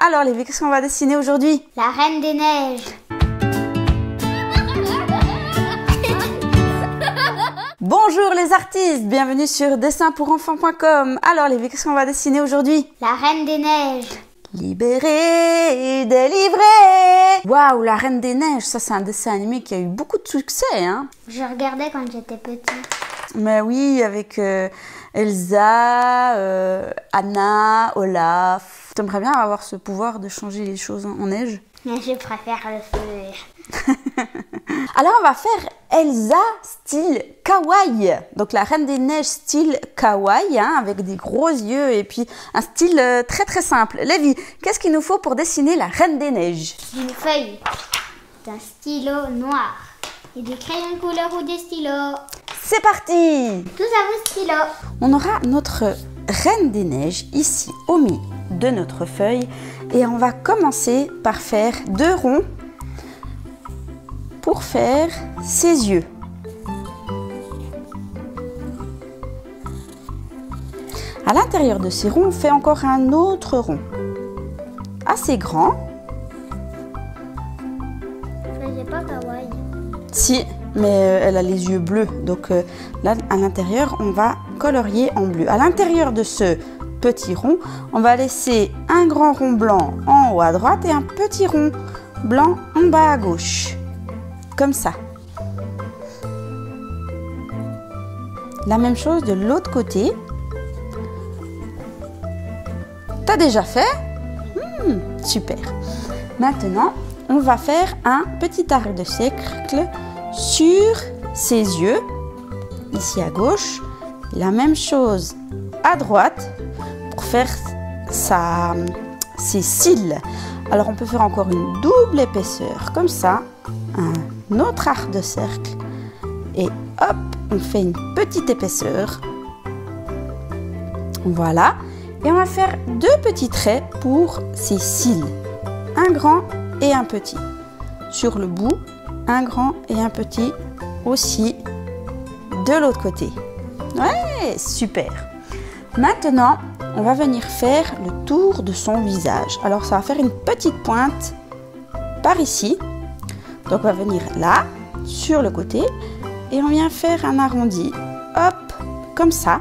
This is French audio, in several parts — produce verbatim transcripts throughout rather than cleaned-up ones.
Alors Lévi, qu'est-ce qu'on va dessiner aujourd'hui? La Reine des Neiges. Bonjour les artistes, bienvenue sur dessin pour enfants point com. Alors Lévi, qu'est-ce qu'on va dessiner aujourd'hui? La Reine des Neiges. Libérée, délivrée. Waouh, la Reine des Neiges, ça c'est un dessin animé qui a eu beaucoup de succès, hein. Je regardais quand j'étais petite. Mais oui, avec euh, Elsa, euh, Anna, Olaf. T'aimerais bien avoir ce pouvoir de changer les choses en neige? Mais je préfère le feu. Alors on va faire Elsa style kawaii. Donc la Reine des Neiges style kawaii, hein, avec des gros yeux et puis un style euh, très très simple. Lévi, qu'est-ce qu'il nous faut pour dessiner la Reine des Neiges? Une feuille, d'un stylo noir et des crayons de couleur ou des stylos. C'est parti! Tous à vos stylos. On aura notre Reine des Neiges ici au milieu de notre feuille et on va commencer par faire deux ronds pour faire ses yeux. À l'intérieur de ces ronds, on fait encore un autre rond assez grand. Mais j'ai pas kawaii. Si, mais euh, elle a les yeux bleus, donc euh, là à l'intérieur on va colorier en bleu. À l'intérieur de ce petit rond, on va laisser un grand rond blanc en haut à droite et un petit rond blanc en bas à gauche, comme ça. La même chose de l'autre côté. T'as déjà fait? Hmm, super. Maintenant, on va faire un petit arc de cercle sur ses yeux, ici à gauche. La même chose à droite pour faire sa, ses cils. Alors, on peut faire encore une double épaisseur, comme ça. Un autre arc de cercle. Et hop, on fait une petite épaisseur. Voilà. Et on va faire deux petits traits pour ses cils. Un grand et un petit. Sur le bout, un grand et un petit aussi de l'autre côté. Ouais, super. Maintenant, on va venir faire le tour de son visage. Alors, ça va faire une petite pointe par ici. Donc, on va venir là, sur le côté. Et on vient faire un arrondi. Hop, comme ça.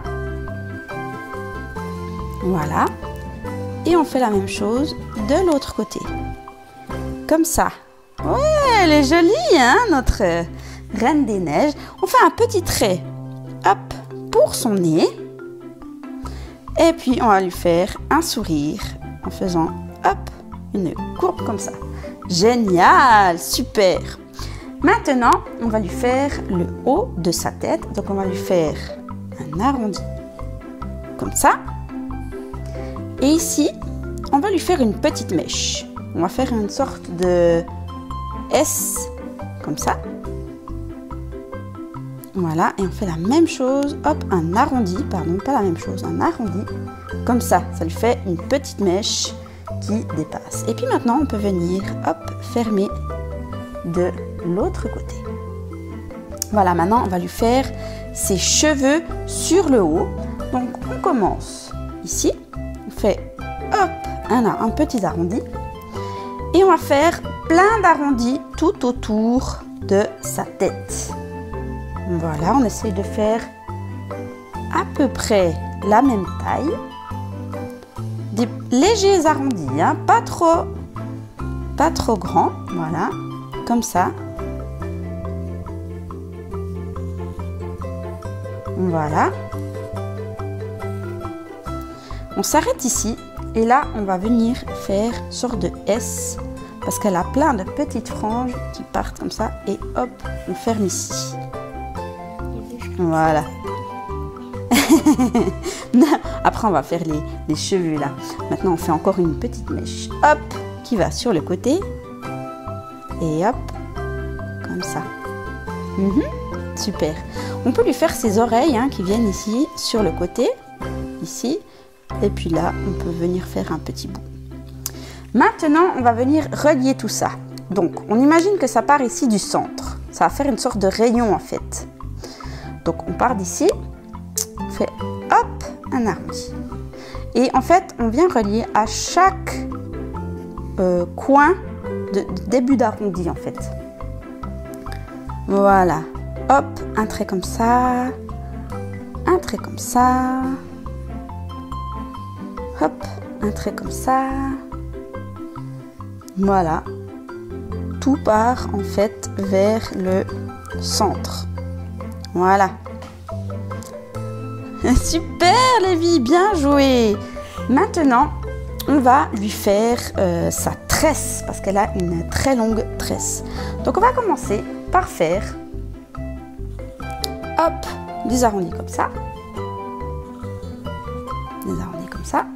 Voilà. Et on fait la même chose de l'autre côté. Comme ça. Ouais, elle est jolie, hein, notre Reine des Neiges. On fait un petit trait, hop, pour son nez. Et puis, on va lui faire un sourire en faisant, hop, une courbe comme ça. Génial, super. Maintenant, on va lui faire le haut de sa tête. Donc, on va lui faire un arrondi comme ça. Et ici, on va lui faire une petite mèche. On va faire une sorte de S, comme ça. Voilà, et on fait la même chose. Hop, un arrondi, pardon, pas la même chose, un arrondi. Comme ça, ça lui fait une petite mèche qui dépasse. Et puis maintenant, on peut venir, hop, fermer de l'autre côté. Voilà, maintenant, on va lui faire ses cheveux sur le haut. Donc, on commence ici. On fait hop, un, un petit arrondi et on va faire plein d'arrondis tout autour de sa tête. Voilà, on essaie de faire à peu près la même taille. Des légers arrondis, hein, pas trop, pas trop grands. Voilà, comme ça. Voilà. On s'arrête ici et là on va venir faire une sorte de S parce qu'elle a plein de petites franges qui partent comme ça et hop, on ferme ici. Voilà. Après on va faire les, les cheveux là. Maintenant on fait encore une petite mèche, hop, qui va sur le côté et hop, comme ça. Mmh, super. On peut lui faire ses oreilles, hein, qui viennent ici sur le côté, ici. Et puis là, on peut venir faire un petit bout. Maintenant, on va venir relier tout ça. Donc, on imagine que ça part ici du centre. Ça va faire une sorte de rayon en fait. Donc, on part d'ici. On fait hop, un arrondi. Et en fait, on vient relier à chaque euh, coin de, de début d'arrondi en fait. Voilà. Hop, un trait comme ça. Un trait comme ça. Hop, un trait comme ça. Voilà. Tout part en fait vers le centre. Voilà. Super Lévi, bien joué. Maintenant, on va lui faire euh, sa tresse parce qu'elle a une très longue tresse. Donc on va commencer par faire hop, des arrondis comme ça. Des arrondis comme ça.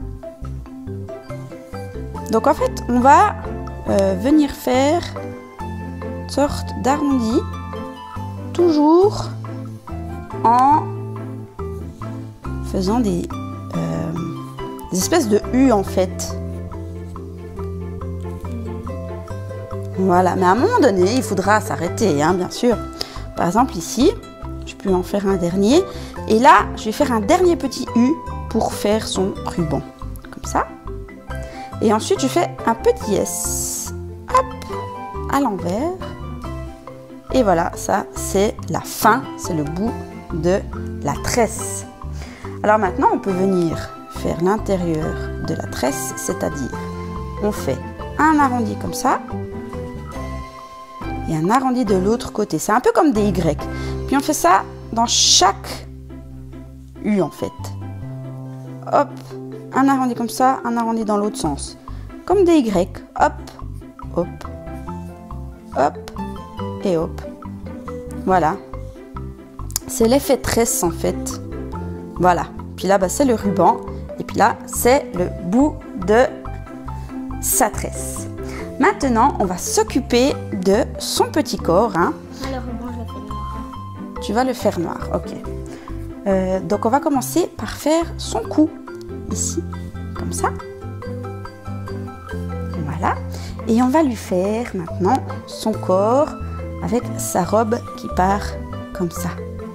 Donc en fait, on va euh, venir faire une sorte d'arrondi toujours en faisant des, euh, des espèces de U en fait. Voilà, mais à un moment donné, il faudra s'arrêter, hein, bien sûr. Par exemple ici, je peux en faire un dernier. Et là, je vais faire un dernier petit U pour faire son ruban. Comme ça. Et ensuite, je fais un petit S. Hop, à l'envers. Et voilà, ça, c'est la fin, c'est le bout de la tresse. Alors maintenant, on peut venir faire l'intérieur de la tresse, c'est-à-dire, on fait un arrondi comme ça, et un arrondi de l'autre côté. C'est un peu comme des Y. Puis on fait ça dans chaque U en fait. Hop, un arrondi comme ça, un arrondi dans l'autre sens. Comme des Y. Hop, hop, hop, et hop. Voilà. C'est l'effet tresse en fait. Voilà. Puis là, bah, c'est le ruban. Et puis là, c'est le bout de sa tresse. Maintenant, on va s'occuper de son petit corps. Hein. Ah, le ruban, je le fais noir. Tu vas le faire noir, ok. Euh, donc, on va commencer par faire son cou. Ici, comme ça. Voilà. Et on va lui faire maintenant son corps avec sa robe qui part comme ça.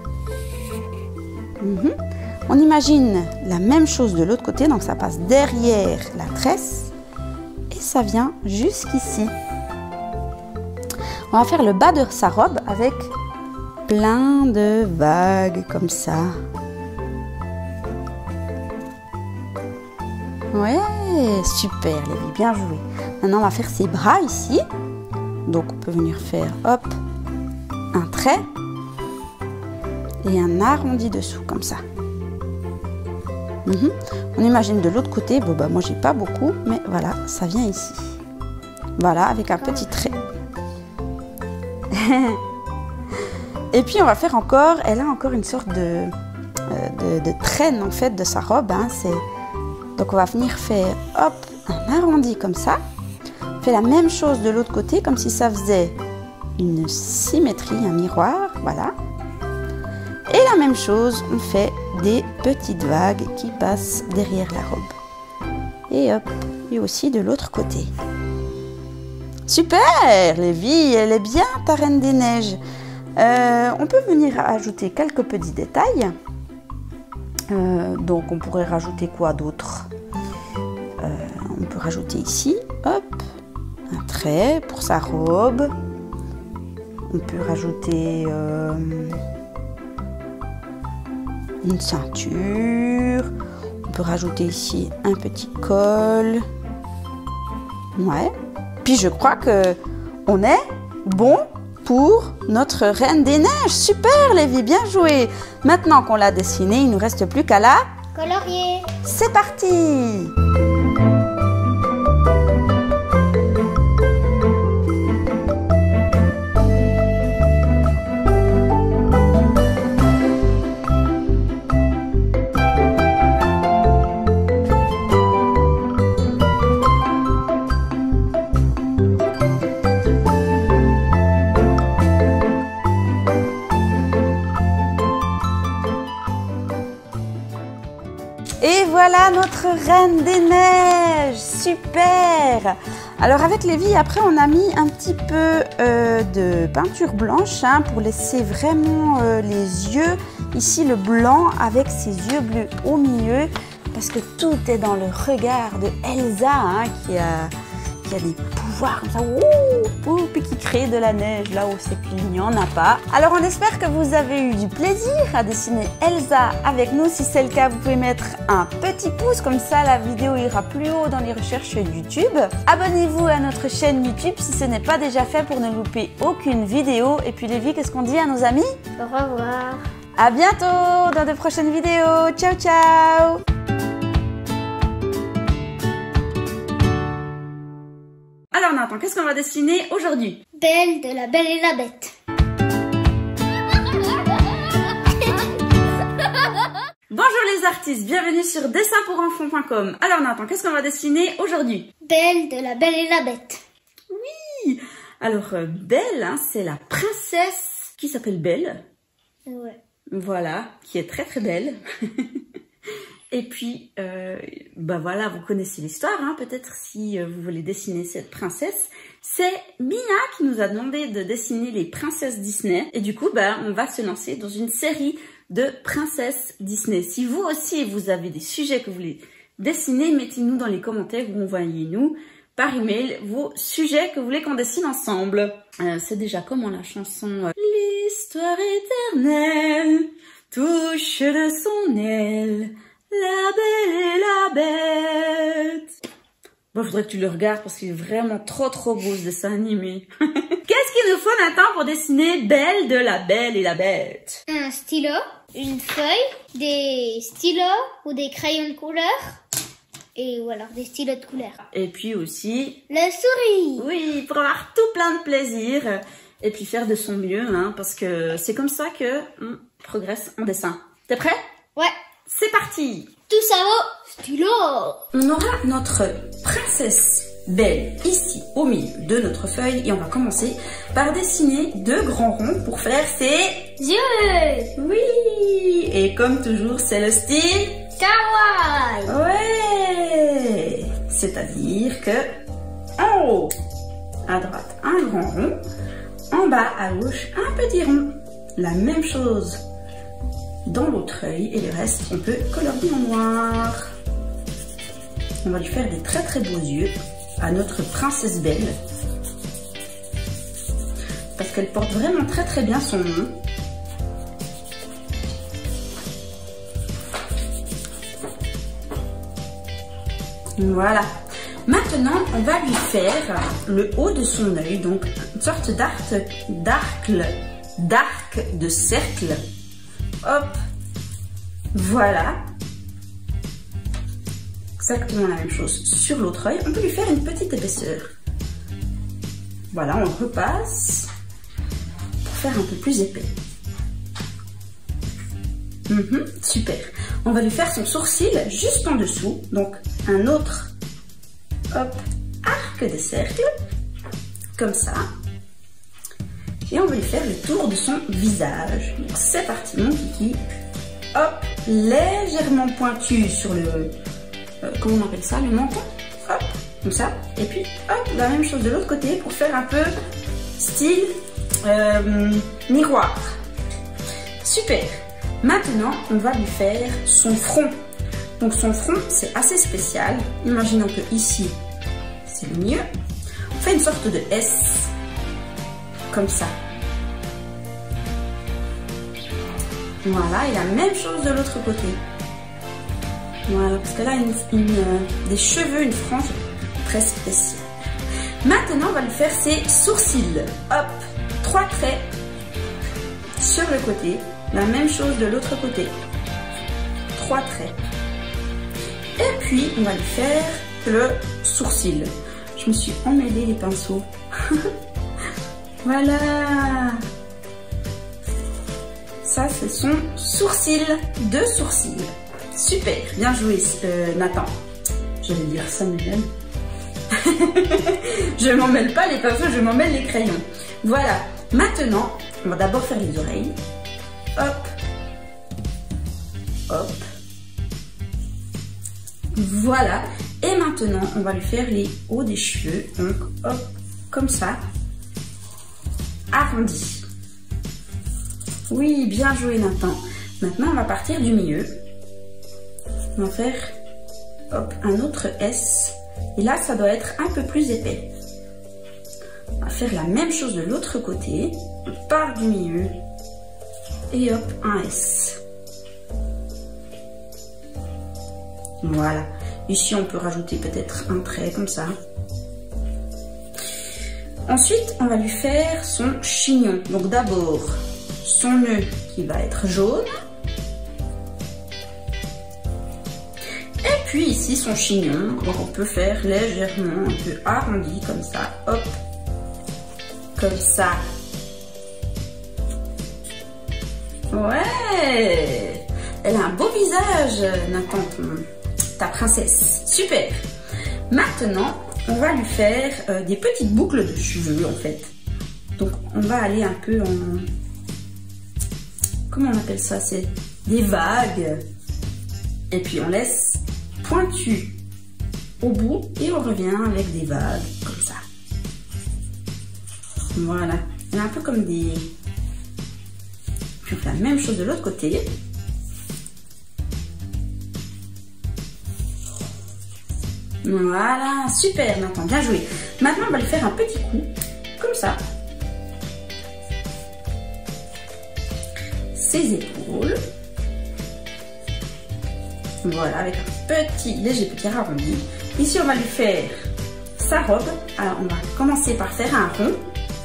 Mmh. On imagine la même chose de l'autre côté, donc ça passe derrière la tresse et ça vient jusqu'ici. On va faire le bas de sa robe avec plein de vagues comme ça. Ouais, super Lévi, bien joué. Maintenant on va faire ses bras ici. Donc on peut venir faire hop, un trait et un arrondi dessous comme ça. Mmh. On imagine de l'autre côté, bon bah moi j'ai pas beaucoup, mais voilà, ça vient ici. Voilà, avec un petit trait. Et puis on va faire encore, elle a encore une sorte de, euh, de, de traîne en fait de sa robe. Hein, c'est... Donc on va venir faire hop, un arrondi comme ça. On fait la même chose de l'autre côté, comme si ça faisait une symétrie, un miroir, voilà. Et la même chose, on fait des petites vagues qui passent derrière la robe. Et hop, et aussi de l'autre côté. Super, Lévi, elle est bien ta Reine des Neiges. Euh, on peut venir ajouter quelques petits détails. Euh, donc on pourrait rajouter quoi d'autre? euh, On peut rajouter ici, hop, un trait pour sa robe. On peut rajouter euh, une ceinture. On peut rajouter ici un petit col. Ouais. Puis je crois que on est bon pour notre Reine des Neiges. Super Lévi, bien joué. Maintenant qu'on l'a dessinée, il ne nous reste plus qu'à la colorier. C'est parti. Et voilà notre Reine des Neiges, super! Alors avec Lévi, après on a mis un petit peu euh, de peinture blanche hein, pour laisser vraiment euh, les yeux, ici le blanc avec ses yeux bleus au milieu, parce que tout est dans le regard de Elsa hein, qui, a, qui qui a des pouvoirs comme ça, ouh, ouh, puis qui crée de la neige là où c'est qu'il n'y en a pas. Alors on espère que vous avez eu du plaisir à dessiner Elsa avec nous. Si c'est le cas, vous pouvez mettre un petit pouce, comme ça la vidéo ira plus haut dans les recherches YouTube. Abonnez-vous à notre chaîne YouTube si ce n'est pas déjà fait pour ne louper aucune vidéo. Et puis Lévi, qu'est-ce qu'on dit à nos amis? Au revoir. À bientôt dans de prochaines vidéos. Ciao, ciao. Alors Nathan, qu'est-ce qu'on va dessiner aujourd'hui? Belle de La Belle et la Bête. Bonjour les artistes, bienvenue sur dessin pour enfants point com. Alors Nathan, qu'est-ce qu'on va dessiner aujourd'hui? Belle de La Belle et la Bête. Oui. Alors euh, Belle, hein, c'est la princesse qui s'appelle Belle. Ouais. Voilà, qui est très très belle. Et puis, euh, bah voilà, vous connaissez l'histoire, hein, peut-être si euh, vous voulez dessiner cette princesse. C'est Mia qui nous a demandé de dessiner les princesses Disney. Et du coup, bah, on va se lancer dans une série de princesses Disney. Si vous aussi, vous avez des sujets que vous voulez dessiner, mettez-nous dans les commentaires ou envoyez-nous par email vos sujets que vous voulez qu'on dessine ensemble. Euh, C'est déjà comment la chanson euh, l'histoire éternelle touche de son aile la belle et la bête. Bon, il faudrait que tu le regardes parce qu'il est vraiment trop trop beau ce dessin animé. Qu'est-ce qu'il nous faut Nathan pour dessiner Belle de La Belle et la Bête? Un stylo, une feuille, des stylos ou des crayons de couleur. Et ou alors des stylos de couleur. Et puis aussi... La souris. Oui, pour avoir tout plein de plaisir. Et puis faire de son mieux, hein, parce que c'est comme ça que on progresse en dessin. T'es prêt? Ouais. C'est parti! Tout ça au stylo. On aura notre princesse Belle ici au milieu de notre feuille et on va commencer par dessiner deux grands ronds pour faire ses yeux. Oui! Et comme toujours, c'est le style kawaii. Ouais! C'est-à-dire que en haut, à droite, un grand rond, en bas à gauche, un petit rond. La même chose dans l'autre œil et le reste on peut colorier en noir. On va lui faire des très très beaux yeux à notre princesse Belle parce qu'elle porte vraiment très très bien son nom. Voilà. Maintenant on va lui faire le haut de son œil, donc une sorte d'arc d'arc d'arc de cercle. Hop, voilà, exactement la même chose sur l'autre œil. On peut lui faire une petite épaisseur. Voilà, on repasse pour faire un peu plus épais. Mmh, super. On va lui faire son sourcil juste en dessous, donc un autre, hop, arc de cercle, comme ça. Et on va lui faire le tour de son visage. Donc c'est parti mon kiki. Hop, légèrement pointu sur le... Euh, comment on appelle ça? Le menton. Hop, comme ça. Et puis hop, la même chose de l'autre côté pour faire un peu style euh, miroir. Super. Maintenant, on va lui faire son front. Donc son front, c'est assez spécial. Imaginons que ici, c'est le milieu. On fait une sorte de S. Comme ça. Voilà, et la même chose de l'autre côté. Voilà, parce que là, une, une, euh, des cheveux, une frange très spéciale. Maintenant, on va lui faire ses sourcils. Hop, trois traits sur le côté. La même chose de l'autre côté. Trois traits. Et puis, on va lui faire le sourcil. Je me suis emmêlé les pinceaux. Voilà. Ça, c'est son sourcil, deux sourcils. Super, bien joué euh, Nathan. Je vais dire Samuel. Je m'en mêle pas les pinceaux, je m'en mêle les crayons. Voilà, maintenant, on va d'abord faire les oreilles. Hop. Hop. Voilà. Et maintenant, on va lui faire les hauts des cheveux. Donc, hop, comme ça. Arrondi. Oui, bien joué Nathan. Maintenant, on va partir du milieu. On va faire hop, un autre S Et là, ça doit être un peu plus épais. On va faire la même chose de l'autre côté. On part du milieu. Et hop, un S. Voilà. Ici, on peut rajouter peut-être un trait comme ça. Ensuite, on va lui faire son chignon. Donc d'abord, son nœud qui va être jaune. Et puis ici, son chignon. Donc on peut faire légèrement un peu arrondi comme ça. Hop. Comme ça. Ouais. Elle a un beau visage, Nathan, ta princesse. Super. Maintenant, on va lui faire euh, des petites boucles de cheveux en fait. Donc on va aller un peu en... Comment on appelle ça? C'est des vagues. Et puis on laisse pointu au bout et on revient avec des vagues comme ça. Voilà. Elle est un peu comme des... Je fais la même chose de l'autre côté. Voilà, super, Nathan, bien joué. Maintenant, on va lui faire un petit coup, comme ça. Ses épaules. Voilà, avec un petit, léger petit arrondi. Ici, on va lui faire sa robe. Alors, on va commencer par faire un rond.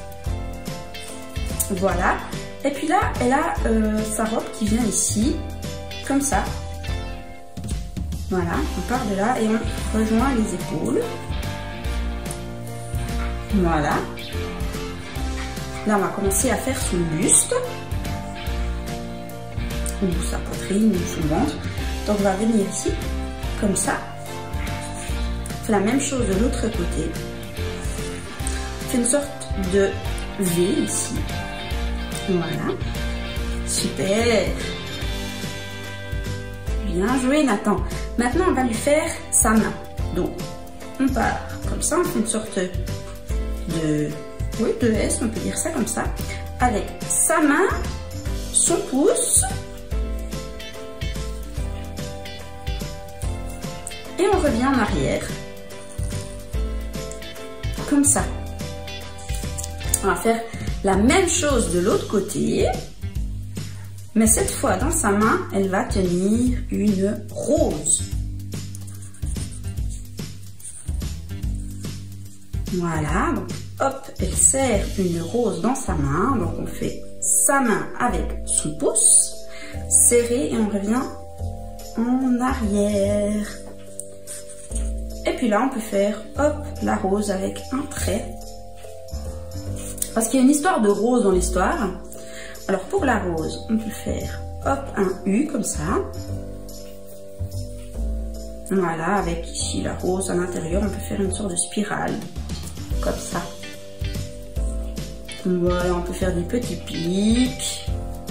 Voilà. Et puis là, elle a euh, sa robe qui vient ici, comme ça. Voilà, on part de là et on rejoint les épaules. Voilà. Là, on va commencer à faire son buste. Ou sa poitrine, ou son ventre. Donc, on va venir ici, comme ça. On fait la même chose de l'autre côté. On fait une sorte de V ici. Voilà. Super. Bien joué, Nathan. Maintenant, on va lui faire sa main. Donc, on part comme ça, on fait une sorte de, oui, de S, on peut dire ça comme ça, avec sa main, son pouce, et on revient en arrière, comme ça. On va faire la même chose de l'autre côté. Mais cette fois, dans sa main, elle va tenir une rose. Voilà, donc hop, elle serre une rose dans sa main. Donc on fait sa main avec son pouce, serré, et on revient en arrière. Et puis là, on peut faire, hop, la rose avec un trait. Parce qu'il y a une histoire de rose dans l'histoire. Alors pour la rose, on peut faire hop un U comme ça. Voilà, avec ici la rose à l'intérieur, on peut faire une sorte de spirale, comme ça. Voilà, on peut faire des petits pics.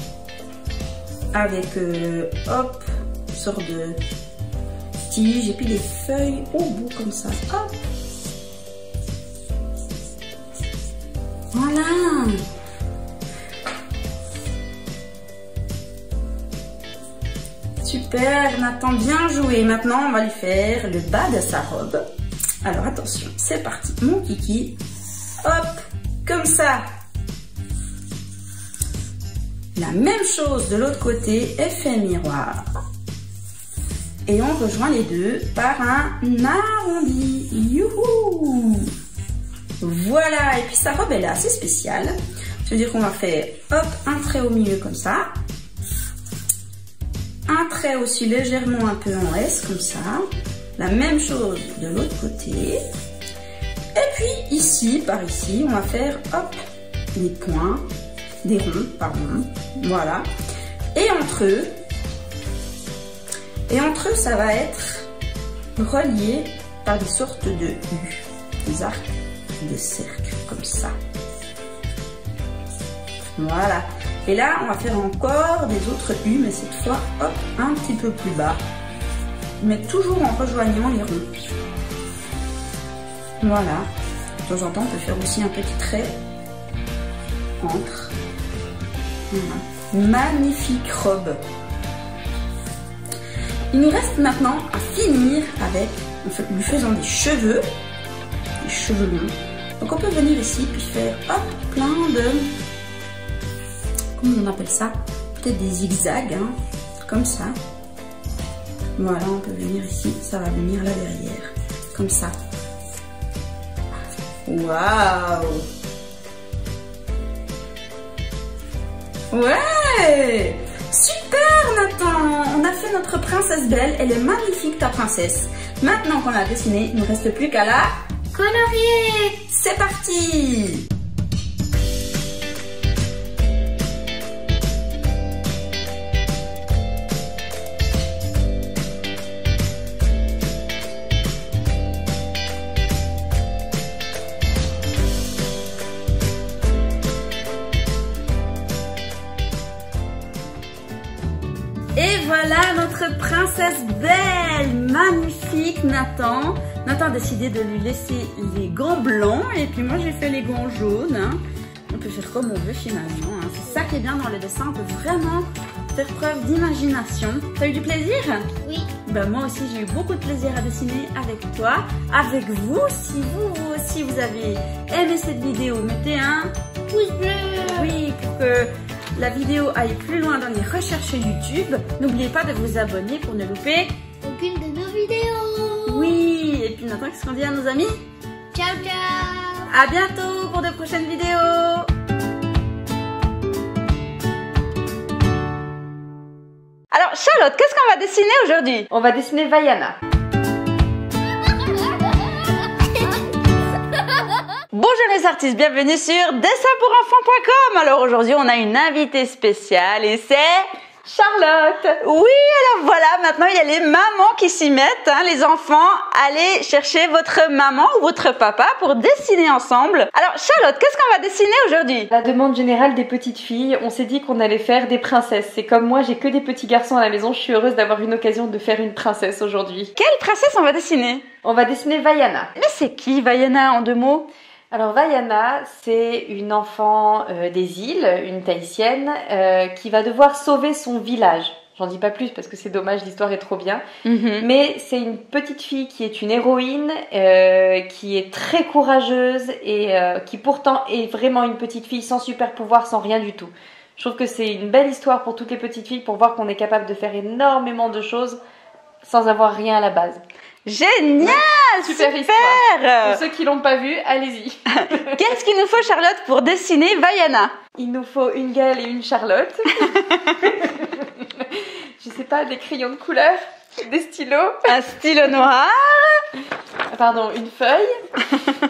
Avec euh, hop, une sorte de tige et puis des feuilles au bout comme ça. Hop. Voilà. Super, Nathan, bien joué. Maintenant, on va lui faire le bas de sa robe. Alors, attention, c'est parti. Mon kiki. Hop, comme ça. La même chose de l'autre côté, effet miroir. Et on rejoint les deux par un arrondi. Youhou! Voilà, et puis sa robe, elle est assez spéciale. C'est-à-dire qu'on va faire, hop, un trait au milieu comme ça. Un trait aussi légèrement un peu en S, comme ça. La même chose de l'autre côté. Et puis ici, par ici, on va faire, hop, des points, des ronds, pardon. Voilà. Et entre eux, et entre eux, ça va être relié par des sortes de U, des arcs de cercle, comme ça. Voilà. Et là, on va faire encore des autres U, mais cette fois, hop, un petit peu plus bas. Mais toujours en rejoignant les ronds. Voilà. De temps en temps, on peut faire aussi un petit trait entre. Voilà. Magnifique robe. Il nous reste maintenant à finir avec en lui faisant des cheveux, des cheveux longs. Donc on peut venir ici puis faire hop, plein de, comment on appelle ça, peut-être des zigzags, hein, comme ça. Voilà, on peut venir ici, ça va venir là derrière, comme ça. Waouh! Ouais! Super Nathan! On a fait notre princesse belle, elle est magnifique ta princesse. Maintenant qu'on l'a dessinée, il ne reste plus qu'à la colorier! C'est parti! Et voilà notre princesse belle, magnifique Nathan. Nathan a décidé de lui laisser les gants blancs et puis moi j'ai fait les gants jaunes. Hein. On peut faire comme on veut finalement. Hein. C'est ça qui est bien dans les dessins, on peut vraiment faire preuve d'imagination. T'as eu du plaisir? Oui. Ben, moi aussi j'ai eu beaucoup de plaisir à dessiner avec toi, avec vous. Si vous, vous aussi vous avez aimé cette vidéo, mettez un pouce bleu. Oui, pour que la vidéo aille plus loin dans les recherches YouTube. N'oubliez pas de vous abonner pour ne louper aucune de nos vidéos. Oui, et puis maintenant, qu'est-ce qu'on dit à nos amis? Ciao, ciao. À bientôt pour de prochaines vidéos. Alors Charlotte, qu'est-ce qu'on va dessiner aujourd'hui? On va dessiner Vaiana. Bonjour les artistes, bienvenue sur dessin pour enfants point com. Alors aujourd'hui on a une invitée spéciale et c'est Charlotte. Oui, alors voilà, maintenant il y a les mamans qui s'y mettent, hein, les enfants. Allez chercher votre maman ou votre papa pour dessiner ensemble. Alors Charlotte, qu'est-ce qu'on va dessiner aujourd'hui? La demande générale des petites filles, on s'est dit qu'on allait faire des princesses. C'est comme moi, j'ai que des petits garçons à la maison, je suis heureuse d'avoir une occasion de faire une princesse aujourd'hui. Quelle princesse on va dessiner? On va dessiner Vaiana. Mais c'est qui Vaiana en deux mots? Alors Vaiana, c'est une enfant euh, des îles, une tahitienne, euh, qui va devoir sauver son village. J'en dis pas plus parce que c'est dommage, l'histoire est trop bien. Mm-hmm. Mais c'est une petite fille qui est une héroïne, euh, qui est très courageuse et euh, qui pourtant est vraiment une petite fille sans super pouvoir, sans rien du tout. Je trouve que c'est une belle histoire pour toutes les petites filles pour voir qu'on est capable de faire énormément de choses sans avoir rien à la base. Génial! Super, super histoire. Pour ceux qui l'ont pas vu, allez-y. Qu'est-ce qu'il nous faut Charlotte pour dessiner Vaiana? Il nous faut une Gaëlle et une Charlotte. Je sais pas, des crayons de couleur, des stylos. Un stylo noir. Pardon, une feuille.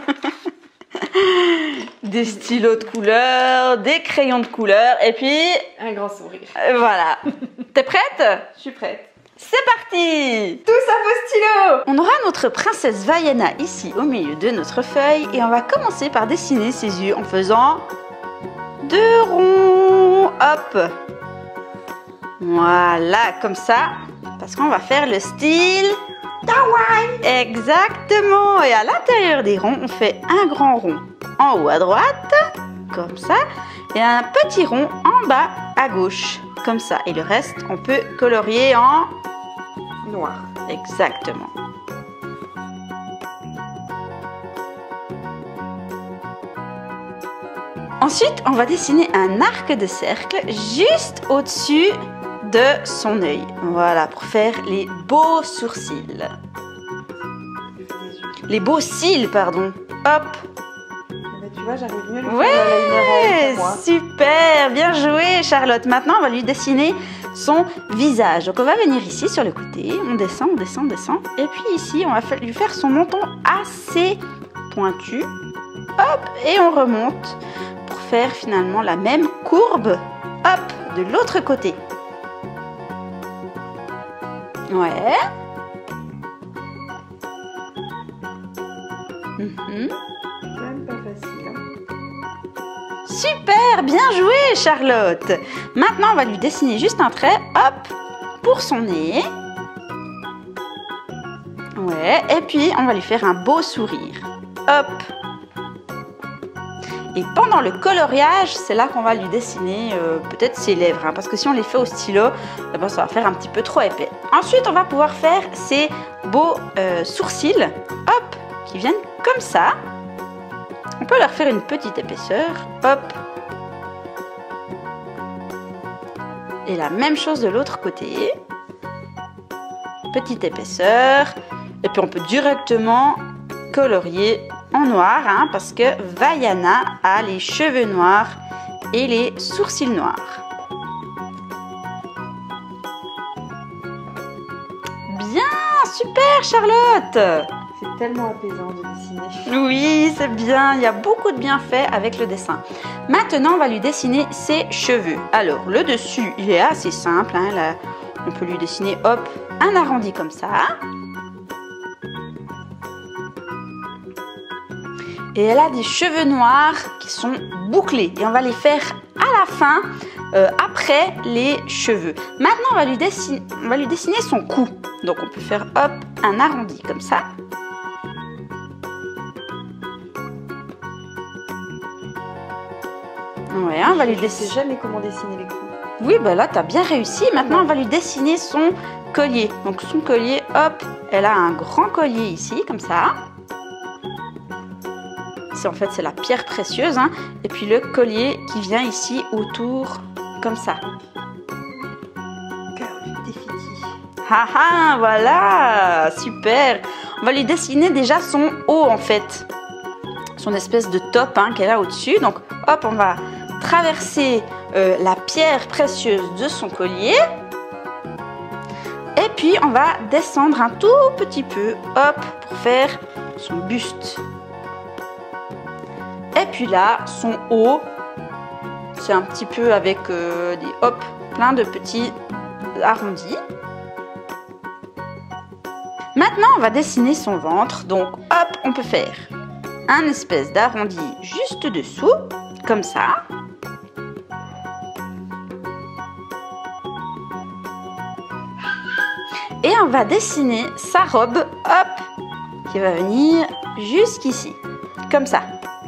Des stylos de couleur, des crayons de couleur et puis... un grand sourire. Voilà. T'es prête? Je suis prête. C'est parti! Tous à vos stylos! On aura notre princesse Vaiana ici au milieu de notre feuille et on va commencer par dessiner ses yeux en faisant deux ronds. Hop! Voilà, comme ça, parce qu'on va faire le style kawaii. Exactement! Et à l'intérieur des ronds, on fait un grand rond en haut à droite, comme ça, et un petit rond en bas à gauche, comme ça. Et le reste, on peut colorier en noir. Exactement. Ensuite, on va dessiner un arc de cercle juste au-dessus de son œil. Voilà, pour faire les beaux sourcils. Les beaux cils, pardon. Hop. Tu vois, j'arrive mieux à lui ouais, faire la super, bien joué Charlotte. Maintenant, on va lui dessiner son visage. Donc, on va venir ici sur le côté. On descend, on descend, on descend. Et puis ici, on va lui faire son menton assez pointu. Hop, et on remonte pour faire finalement la même courbe. Hop, de l'autre côté. Ouais. Mm-hmm. Pas facile, hein. Super, bien joué Charlotte. Maintenant, on va lui dessiner juste un trait, hop, pour son nez. Ouais, et puis on va lui faire un beau sourire. Hop. Et pendant le coloriage, c'est là qu'on va lui dessiner euh, peut-être ses lèvres, hein, parce que si on les fait au stylo, eh ben, ça va faire un petit peu trop épais. Ensuite, on va pouvoir faire ces beaux euh, sourcils, hop, qui viennent comme ça. On peut leur faire une petite épaisseur, hop. Et la même chose de l'autre côté. Petite épaisseur. Et puis on peut directement colorier en noir, hein, parce que Vaiana a les cheveux noirs et les sourcils noirs. Bien, super Charlotte! C'est tellement apaisant de dessiner. Oui, c'est bien. Il y a beaucoup de bienfaits avec le dessin. Maintenant, on va lui dessiner ses cheveux. Alors, le dessus, il est assez simple. Hein, là, on peut lui dessiner, hop, un arrondi comme ça. Et elle a des cheveux noirs qui sont bouclés. Et on va les faire à la fin, euh, après les cheveux. Maintenant, on va lui dessiner, on va lui dessiner son cou. Donc, on peut faire, hop, un arrondi comme ça. Ouais, on va lui dessiner. Je sais jamais comment dessiner les coups. Oui, bah là, tu as bien réussi. Maintenant, on va lui dessiner son collier. Donc, son collier, hop, elle a un grand collier ici, comme ça. C'est en fait, c'est la pierre précieuse. Hein. Et puis, le collier qui vient ici autour, comme ça. Ah ah, voilà, super. On va lui dessiner déjà son haut, en fait. Son espèce de top hein, qu'elle a au-dessus. Donc, hop, on va traverser euh, la pierre précieuse de son collier. Et puis, on va descendre un tout petit peu, hop, pour faire son buste. Et puis là, son haut, c'est un petit peu avec euh, des, hop, plein de petits arrondis. Maintenant, on va dessiner son ventre. Donc, hop, on peut faire un espèce d'arrondi juste dessous, comme ça. Et on va dessiner sa robe, hop, qui va venir jusqu'ici, comme ça.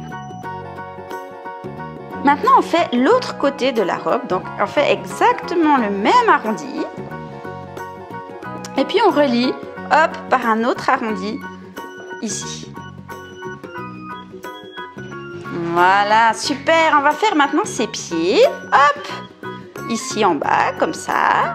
Maintenant, on fait l'autre côté de la robe. Donc, on fait exactement le même arrondi. Et puis, on relie, hop, par un autre arrondi, ici. Voilà, super. On va faire maintenant ses pieds. Hop, ici en bas, comme ça.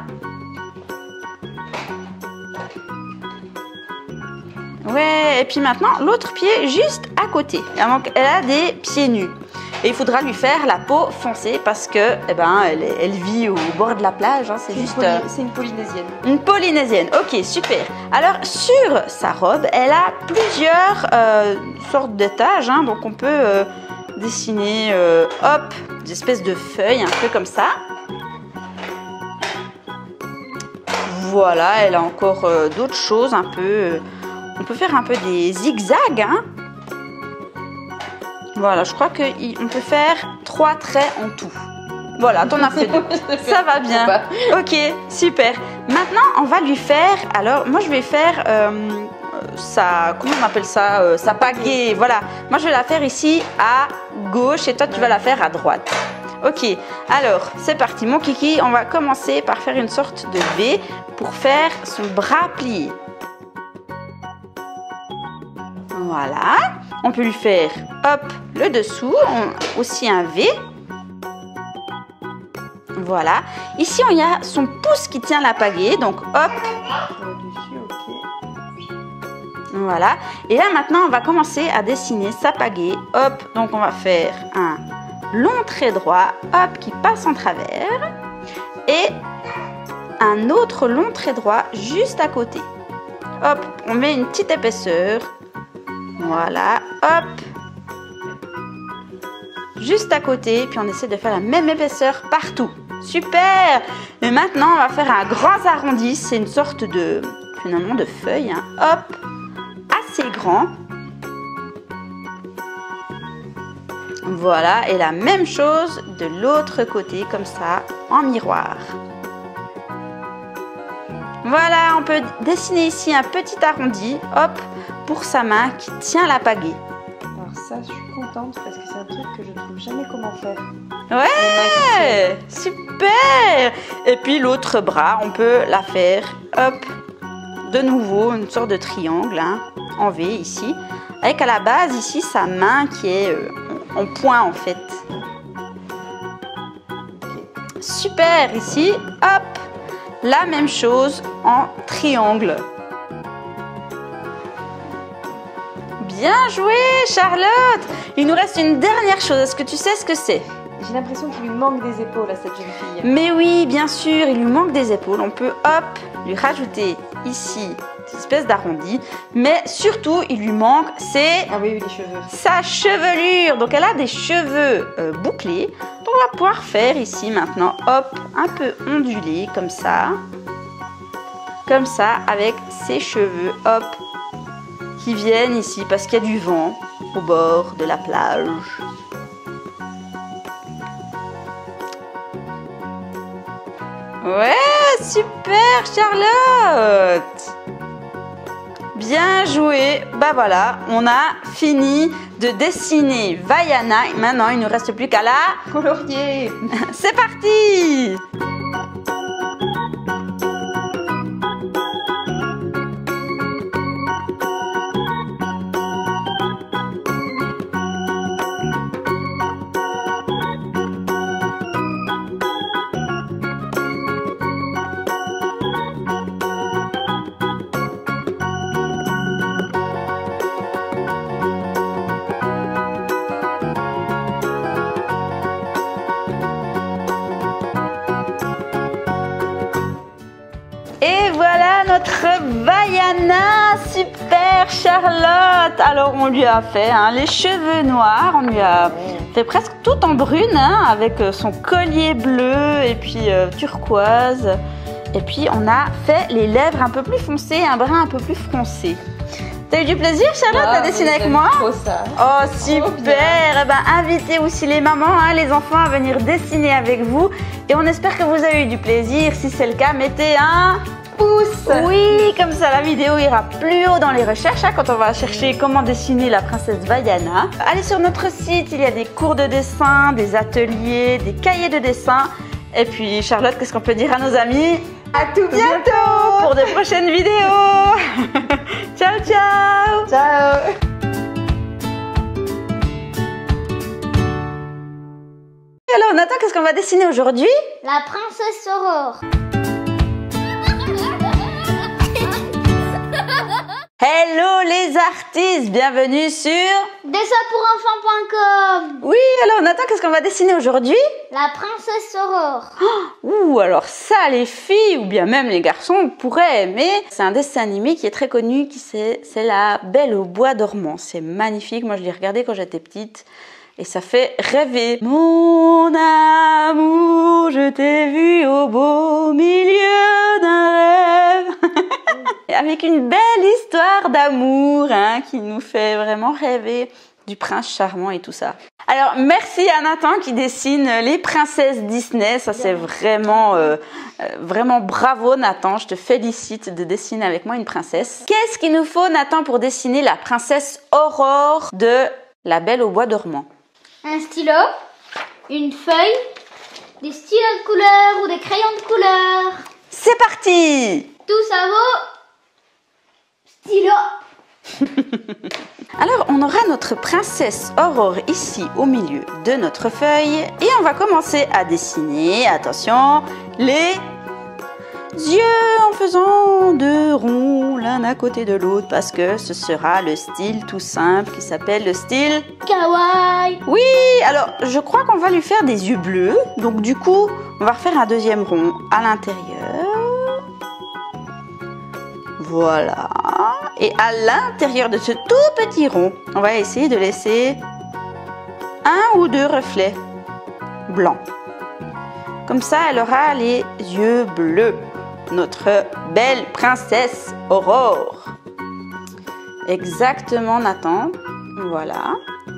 Ouais, et puis maintenant, l'autre pied juste à côté. Donc, elle a des pieds nus. Et il faudra lui faire la peau foncée parce que, eh ben, elle, elle vit au bord de la plage. Hein, c'est juste. Poly... C'est une polynésienne. Une polynésienne. Ok, super. Alors sur sa robe, elle a plusieurs euh, sortes d'étages. Hein, donc on peut euh, dessiner, euh, hop, des espèces de feuilles, un peu comme ça. Voilà, elle a encore euh, d'autres choses, un peu. Euh, on peut faire un peu des zigzags. Hein. Voilà, je crois qu'on peut faire trois traits en tout. Voilà, t'en as fait deux. Ça va bien. Ok, super. Maintenant, on va lui faire... Alors, moi, je vais faire euh, sa... Comment on appelle ça euh, Sa pagaie. Voilà. Moi, je vais la faire ici à gauche et toi, tu vas la faire à droite. Ok. Alors, c'est parti. Mon kiki, on va commencer par faire une sorte de V pour faire son bras plié. Voilà. On peut lui faire, hop, le dessous, on, aussi un V. Voilà. Ici, il y a son pouce qui tient la pagaie. Donc, hop. Voilà. Et là, maintenant, on va commencer à dessiner sa pagaie. Hop. Donc, on va faire un long trait droit, hop, qui passe en travers. Et un autre long trait droit juste à côté. Hop. On met une petite épaisseur. Voilà, hop, juste à côté, puis on essaie de faire la même épaisseur partout. Super. Et maintenant, on va faire un grand arrondi, c'est une sorte de, finalement, de feuille, hein. Hop, assez grand. Voilà, et la même chose de l'autre côté, comme ça, en miroir. Voilà, on peut dessiner ici un petit arrondi, hop, pour sa main qui tient la pagaie. Alors ça, je suis contente parce que c'est un truc que je ne trouve jamais comment faire. Ouais, super. Et puis l'autre bras, on peut la faire, hop, de nouveau une sorte de triangle hein, en V ici, avec à la base ici sa main qui est euh, en point en fait. Super, ici, hop, la même chose en triangle. Bien joué Charlotte. Il nous reste une dernière chose, est-ce que tu sais ce que c'est? J'ai l'impression qu'il lui manque des épaules à cette jeune fille. Mais oui, bien sûr, il lui manque des épaules. On peut, hop, lui rajouter ici une espèce d'arrondi. Mais surtout, il lui manque, c'est ah oui, oui, les cheveux. Sa chevelure. Donc, elle a des cheveux euh, bouclés. Donc, on va pouvoir faire ici maintenant, hop, un peu ondulé comme ça. Comme ça, avec ses cheveux, hop, qui viennent ici parce qu'il y a du vent au bord de la plage. Ouais, super Charlotte. Bien joué. Bah voilà, on a fini de dessiner Vaiana. Maintenant, il ne nous reste plus qu'à la colorier. C'est parti. Et voilà notre Vaiana, super Charlotte. Alors on lui a fait hein, les cheveux noirs, on lui a fait presque tout en brune hein, avec son collier bleu et puis euh, turquoise. Et puis on a fait les lèvres un peu plus foncées, un brin un peu plus froncé. T'as eu du plaisir Charlotte ah, à dessiner avec moi? Trop ça. Oh super. Eh ben, invitez aussi les mamans, hein, les enfants à venir dessiner avec vous. Et on espère que vous avez eu du plaisir. Si c'est le cas, mettez un pouce. Oui, comme ça la vidéo ira plus haut dans les recherches hein, quand on va chercher comment dessiner la princesse Vaiana. Allez sur notre site, il y a des cours de dessin, des ateliers, des cahiers de dessin. Et puis Charlotte, qu'est-ce qu'on peut dire à nos amis? À tout bientôt pour de prochaines vidéos. Ciao, ciao. Ciao. Alors Nathan, qu'est-ce qu'on va dessiner aujourd'hui? La princesse Aurore. Hello les artistes, bienvenue sur dessin pour enfants point com. Oui, alors Nathan, qu'est-ce qu'on va dessiner aujourd'hui? La princesse Aurore. Oh, ouh, alors ça, les filles ou bien même les garçons pourraient aimer. C'est un dessin animé qui est très connu, qui c'est La Belle au bois dormant. C'est magnifique, moi je l'ai regardé quand j'étais petite et ça fait rêver. Mon amour, je t'ai vu au beau milieu d'un rêve. Avec une belle histoire d'amour hein, qui nous fait vraiment rêver du prince charmant et tout ça. Alors merci à Nathan qui dessine les princesses Disney. Ça c'est vraiment, euh, vraiment bravo Nathan. Je te félicite de dessiner avec moi une princesse. Qu'est-ce qu'il nous faut Nathan pour dessiner la princesse Aurore de La Belle au bois dormant? Un stylo, une feuille, des stylos de couleur ou des crayons de couleur. C'est parti! Tout ça vaut stylo. Alors, on aura notre princesse Aurore ici au milieu de notre feuille et on va commencer à dessiner, attention, les yeux en faisant deux ronds l'un à côté de l'autre parce que ce sera le style tout simple qui s'appelle le style kawaii. Oui, alors je crois qu'on va lui faire des yeux bleus, donc du coup, on va refaire un deuxième rond à l'intérieur. Voilà. Et à l'intérieur de ce tout petit rond, on va essayer de laisser un ou deux reflets blancs. Comme ça, elle aura les yeux bleus. Notre belle princesse Aurore. Exactement, Nathan. Voilà.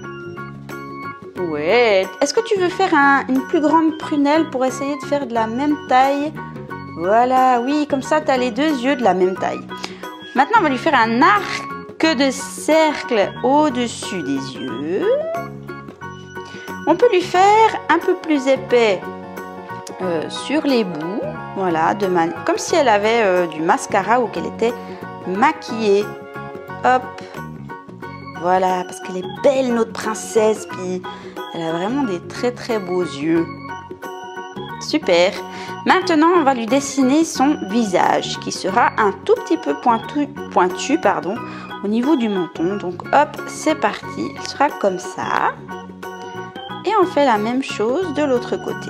Ouais. Est-ce que tu veux faire un, une plus grande prunelle pour essayer de faire de la même taille? Voilà, oui, comme ça, tu as les deux yeux de la même taille. Maintenant, on va lui faire un arc queue de cercle au-dessus des yeux. On peut lui faire un peu plus épais euh, sur les bouts, voilà, de man... comme si elle avait euh, du mascara ou qu'elle était maquillée. Hop, voilà, parce qu'elle est belle notre princesse, puis elle a vraiment des très très beaux yeux. Super. Maintenant, on va lui dessiner son visage qui sera un tout petit peu pointu, pointu pardon, au niveau du menton. Donc hop, c'est parti. Elle sera comme ça. Et on fait la même chose de l'autre côté.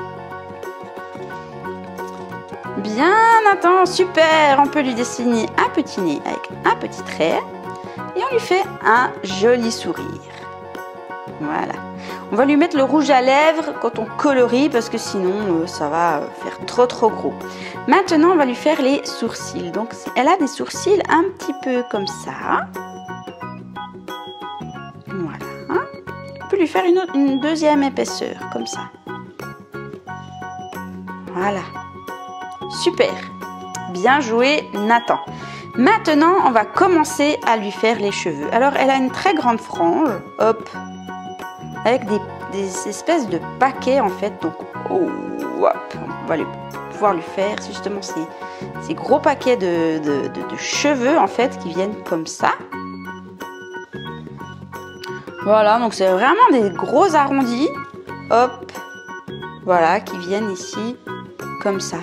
Bien, Nathan, super. On peut lui dessiner un petit nez avec un petit trait. Et on lui fait un joli sourire. Voilà. On va lui mettre le rouge à lèvres quand on colorie parce que sinon euh, ça va faire trop trop gros. Maintenant, on va lui faire les sourcils. Donc, elle a des sourcils un petit peu comme ça. Voilà. On peut lui faire une, autre, une deuxième épaisseur comme ça. Voilà. Super. Bien joué, Nathan. Maintenant, on va commencer à lui faire les cheveux. Alors, elle a une très grande frange. Hop. Avec des, des espèces de paquets en fait, donc oh, hop, on va lui, pouvoir lui faire justement ces, ces gros paquets de, de, de, de cheveux en fait qui viennent comme ça. Voilà, donc c'est vraiment des gros arrondis, hop, voilà, qui viennent ici comme ça.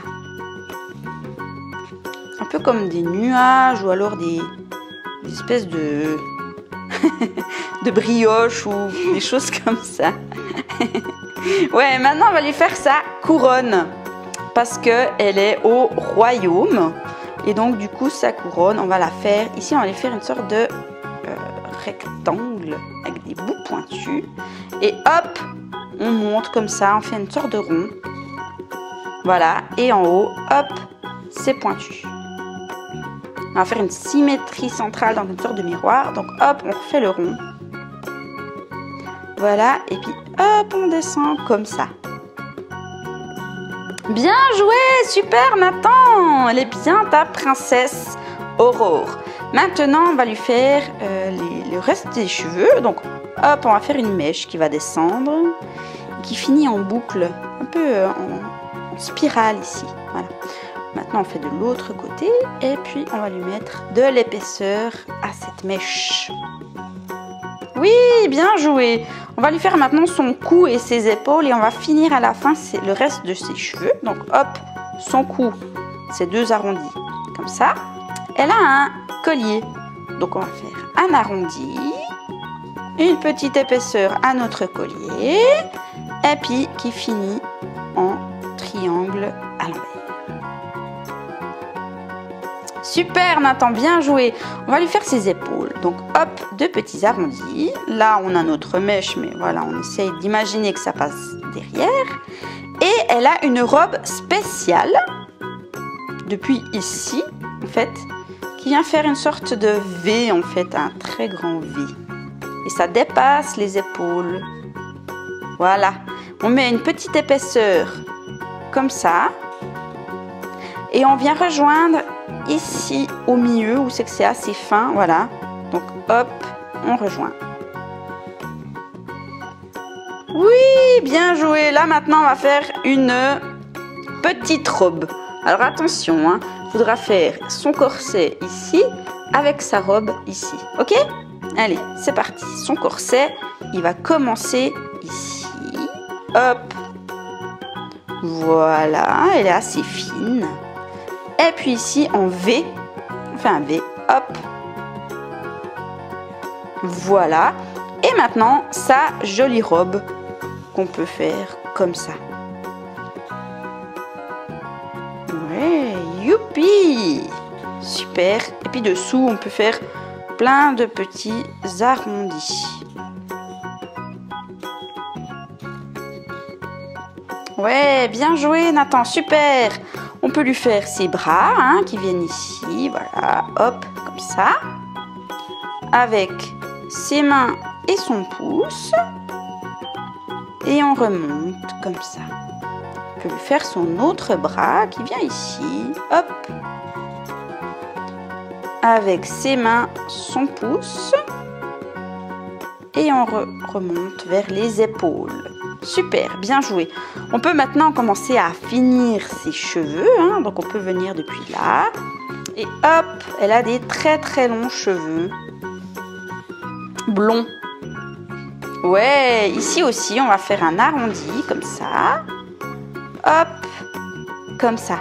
Un peu comme des nuages ou alors des, des espèces de... de brioche ou des choses comme ça. Ouais, maintenant on va lui faire sa couronne parce que elle est au royaume et donc du coup sa couronne on va la faire ici, on va lui faire une sorte de euh, rectangle avec des bouts pointus et hop on monte comme ça, on fait une sorte de rond, voilà, et en haut hop c'est pointu. On va faire une symétrie centrale dans une sorte de miroir. Donc hop, on refait le rond. Voilà, et puis hop, on descend comme ça. Bien joué, super Nathan. Elle est bien ta princesse Aurore. Maintenant, on va lui faire euh, les, le reste des cheveux. Donc hop, on va faire une mèche qui va descendre, qui finit en boucle, un peu euh, en, en spirale ici. Voilà. Maintenant, on fait de l'autre côté et puis on va lui mettre de l'épaisseur à cette mèche. Oui, bien joué. On va lui faire maintenant son cou et ses épaules et on va finir à la fin le reste de ses cheveux. Donc, hop, son cou, c'est deux arrondis comme ça. Elle a un collier. Donc, on va faire un arrondi, une petite épaisseur à notre collier et puis qui finit en triangle à l'envers. Super Nathan, bien joué. On va lui faire ses épaules. Donc hop, deux petits arrondis. Là, on a notre mèche, mais voilà, on essaye d'imaginer que ça passe derrière. Et elle a une robe spéciale, depuis ici, en fait, qui vient faire une sorte de V, en fait, un très grand V. Et ça dépasse les épaules. Voilà. On met une petite épaisseur, comme ça. Et on vient rejoindre ici au milieu où c'est que c'est assez fin, voilà. Donc hop, on rejoint. Oui, bien joué. Là maintenant, on va faire une petite robe. Alors attention, hein, il faudra faire son corset ici avec sa robe ici. Ok? Allez, c'est parti. Son corset, il va commencer ici. Hop. Voilà, elle est assez fine. Et puis ici en V, on fait un V, hop, voilà. Et maintenant, sa jolie robe qu'on peut faire comme ça. Ouais, youpi, super. Et puis dessous, on peut faire plein de petits arrondis. Ouais, bien joué Nathan, super. On peut lui faire ses bras hein, qui viennent ici, voilà, hop, comme ça. Avec ses mains et son pouce. Et on remonte comme ça. On peut lui faire son autre bras qui vient ici, hop. avec ses mains son pouce et on re remonte vers les épaules. Super, bien joué. On peut maintenant commencer à finir ses cheveux, hein. Donc on peut venir depuis là et hop, elle a des très très longs cheveux blonds. Ouais, ici aussi on va faire un arrondi comme ça, hop, comme ça.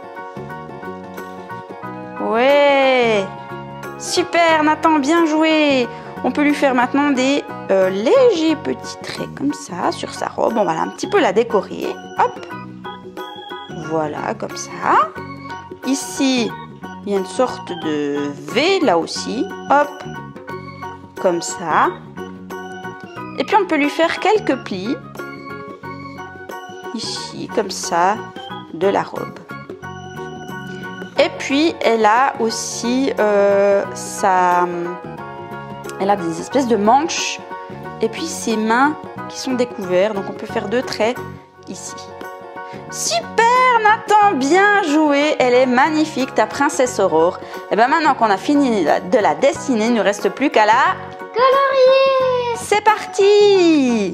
Ouais, super Nathan, bien joué. On peut lui faire maintenant des euh, légers petits traits comme ça sur sa robe. On va un petit peu la décorer. Hop, voilà, comme ça. Ici, il y a une sorte de V là aussi. Hop, comme ça. Et puis on peut lui faire quelques plis. Ici, comme ça, de la robe. Et puis, elle a aussi euh, sa... Elle a des espèces de manches. Et puis, ses mains qui sont découvertes. Donc, on peut faire deux traits ici. Super, Nathan, bien joué. Elle est magnifique, ta princesse Aurore. Et bien, maintenant qu'on a fini de la dessiner, il ne nous reste plus qu'à la... colorier. C'est parti!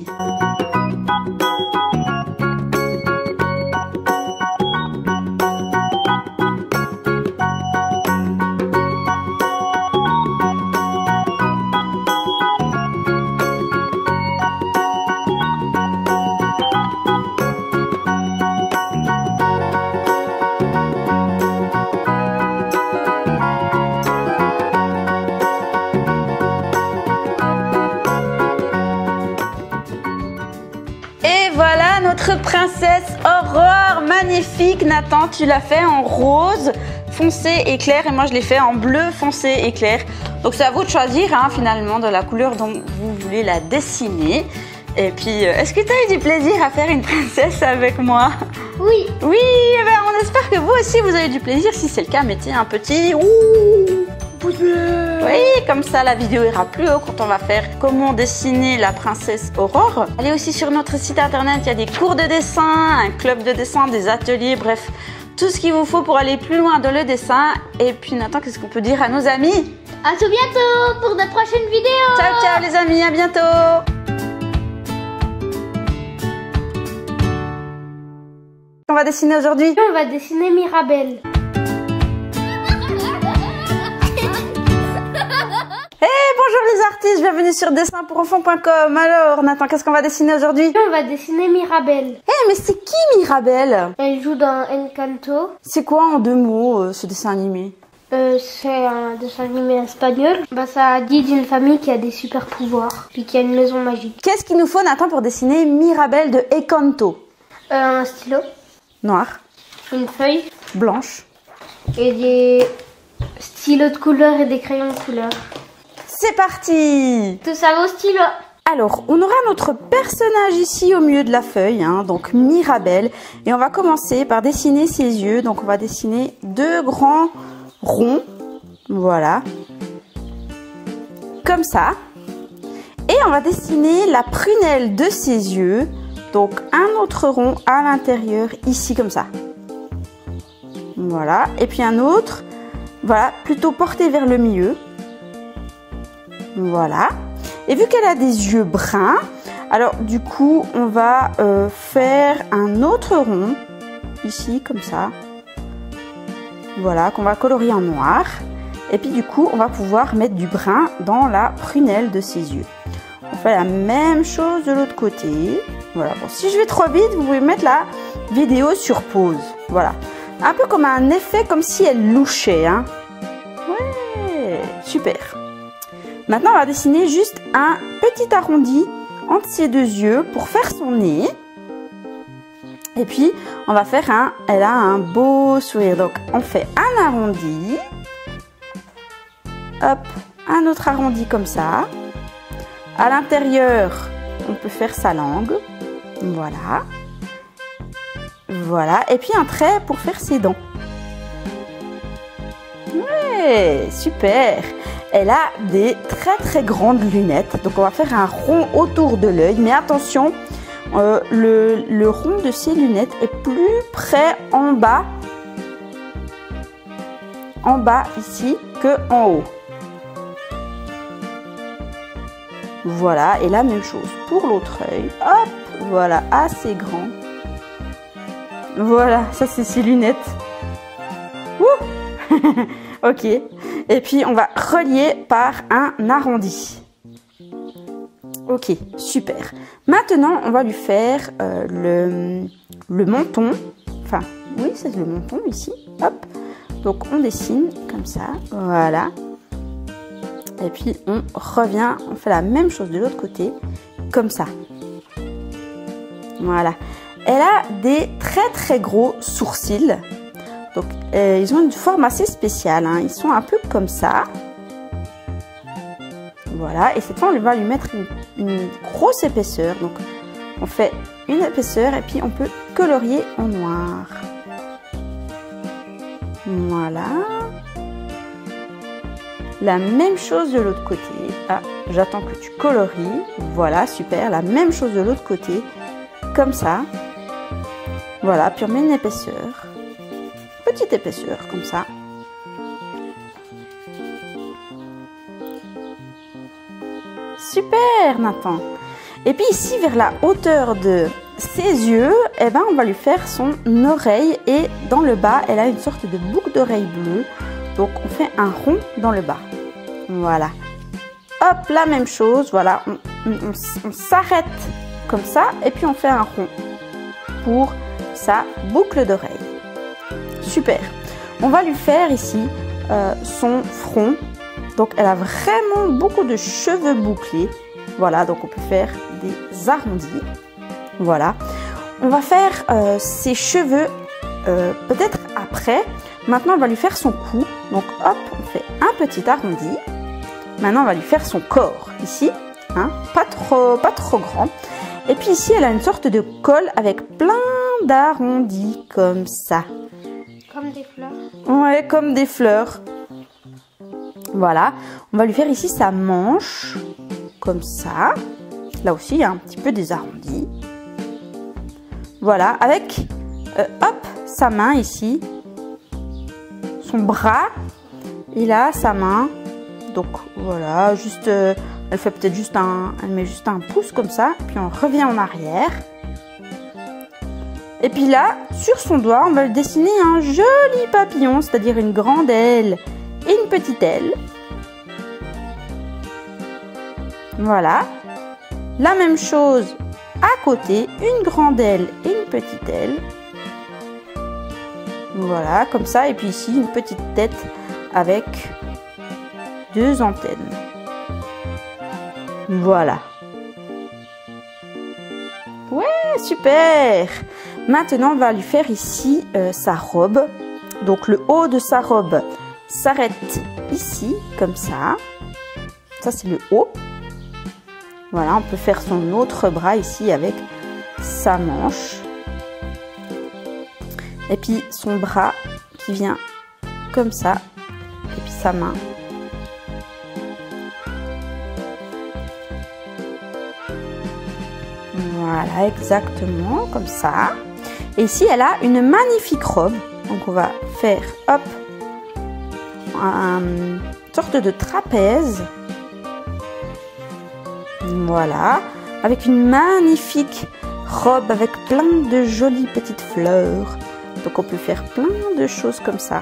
Notre princesse Aurore, magnifique. Nathan, tu l'as fait en rose foncé et clair et moi je l'ai fait en bleu foncé et clair. Donc c'est à vous de choisir hein, finalement de la couleur dont vous voulez la dessiner. Et puis, est-ce que tu as eu du plaisir à faire une princesse avec moi? Oui. Oui, eh bien, on espère que vous aussi vous avez du plaisir. Si c'est le cas, mettez un petit ouh pouce bleu. Oui, comme ça la vidéo ira plus haut quand on va faire comment dessiner la princesse Aurore. Allez aussi sur notre site internet, il y a des cours de dessin, un club de dessin, des ateliers, bref, tout ce qu'il vous faut pour aller plus loin dans le dessin. Et puis Nathan, qu'est-ce qu'on peut dire à nos amis? À tout bientôt pour de prochaines vidéos. Ciao, ciao les amis, à bientôt. On va dessiner aujourd'hui? On va dessiner Mirabelle. Hey, bonjour les artistes, bienvenue sur dessin pour enfants point com. Alors Nathan, qu'est-ce qu'on va dessiner aujourd'hui? On va dessiner Mirabelle. Eh, hey, mais c'est qui Mirabelle? Elle joue dans Encanto. C'est quoi en deux mots euh, ce dessin animé? Euh, c'est un dessin animé espagnol. Bah, ça dit d'une famille qui a des super pouvoirs, puis qui a une maison magique. Qu'est-ce qu'il nous faut Nathan pour dessiner Mirabelle de Encanto? euh, Un stylo. Noir. Une feuille. Blanche. Et des stylos de couleur et des crayons de couleur. C'est parti! Tout ça au stylo. Alors, on aura notre personnage ici au milieu de la feuille, hein, donc Mirabelle. Et on va commencer par dessiner ses yeux. Donc, on va dessiner deux grands ronds. Voilà. Comme ça. Et on va dessiner la prunelle de ses yeux. Donc, un autre rond à l'intérieur, ici, comme ça. Voilà. Et puis un autre, voilà, plutôt porté vers le milieu. Voilà. Et vu qu'elle a des yeux bruns, alors du coup, on va euh, faire un autre rond, ici, comme ça. Voilà, qu'on va colorier en noir. Et puis du coup, on va pouvoir mettre du brun dans la prunelle de ses yeux. On fait la même chose de l'autre côté. Voilà, bon, si je vais trop vite, vous pouvez mettre la vidéo sur pause. Voilà. Un peu comme un effet, comme si elle louchait. Hein. Ouais, super. Maintenant, on va dessiner juste un petit arrondi entre ses deux yeux pour faire son nez. Et puis, on va faire un... Elle a un beau sourire. Donc, on fait un arrondi. Hop, un autre arrondi comme ça. À l'intérieur, on peut faire sa langue. Voilà. Voilà. Et puis, un trait pour faire ses dents. Ouais, super. Elle a des très très grandes lunettes. Donc on va faire un rond autour de l'œil. Mais attention, euh, le, le rond de ses lunettes est plus près en bas. en bas ici que en haut. Voilà, et la même chose pour l'autre œil. Hop, voilà, assez grand. Voilà, ça c'est ses lunettes. Ouh. Ok, et puis on va relier par un arrondi. Ok, super. Maintenant, on va lui faire euh, le, le menton. Enfin, oui, c'est le menton ici. Hop. Donc, on dessine comme ça. Voilà. Et puis, on revient. On fait la même chose de l'autre côté. Comme ça. Voilà. Elle a des très, très gros sourcils. Donc, euh, ils ont une forme assez spéciale. Hein. Ils sont un peu comme ça. Voilà, et cette fois on va lui mettre une, une grosse épaisseur. Donc on fait une épaisseur et puis on peut colorier en noir. Voilà. La même chose de l'autre côté. Ah, j'attends que tu colories. Voilà, super. La même chose de l'autre côté. Comme ça. Voilà, puis on met une épaisseur. Petite épaisseur, comme ça. Super, Nathan. Et puis ici, vers la hauteur de ses yeux, eh ben, on va lui faire son oreille. Et dans le bas, elle a une sorte de boucle d'oreille bleue. Donc, on fait un rond dans le bas. Voilà. Hop, la même chose. Voilà, on, on, on s'arrête comme ça. Et puis, on fait un rond pour sa boucle d'oreille. Super. On va lui faire ici euh, son front. Donc, elle a vraiment beaucoup de cheveux bouclés. Voilà, donc on peut faire des arrondis. Voilà. On va faire euh, ses cheveux euh, peut-être après. Maintenant, on va lui faire son cou. Donc, hop, on fait un petit arrondi. Maintenant, on va lui faire son corps. Ici, hein, pas trop, pas trop grand. Et puis ici, elle a une sorte de col avec plein d'arrondis comme ça. Comme des fleurs. Ouais, comme des fleurs. Voilà, on va lui faire ici sa manche, comme ça. Là aussi, il y a un petit peu des arrondis. Voilà, avec, euh, hop, sa main ici. Son bras, il a sa main. Donc, voilà, juste, euh, elle fait peut-être juste un, elle met juste un pouce comme ça. Puis on revient en arrière. Et puis là, sur son doigt, on va dessiner un joli papillon, c'est-à-dire une grande aile et une petite aile. Voilà. La même chose à côté, une grande aile et une petite aile. Voilà, comme ça. Et puis ici, une petite tête avec deux antennes. Voilà. Ouais, super. Maintenant, on va lui faire ici euh, sa robe. Donc, le haut de sa robe s'arrête ici, comme ça. Ça, c'est le haut. Voilà, on peut faire son autre bras ici avec sa manche. Et puis, son bras qui vient comme ça. Et puis, sa main. Voilà, exactement, comme ça. Et ici, elle a une magnifique robe. Donc, on va faire, hop, une sorte de trapèze. Voilà, avec une magnifique robe avec plein de jolies petites fleurs. Donc, on peut faire plein de choses comme ça.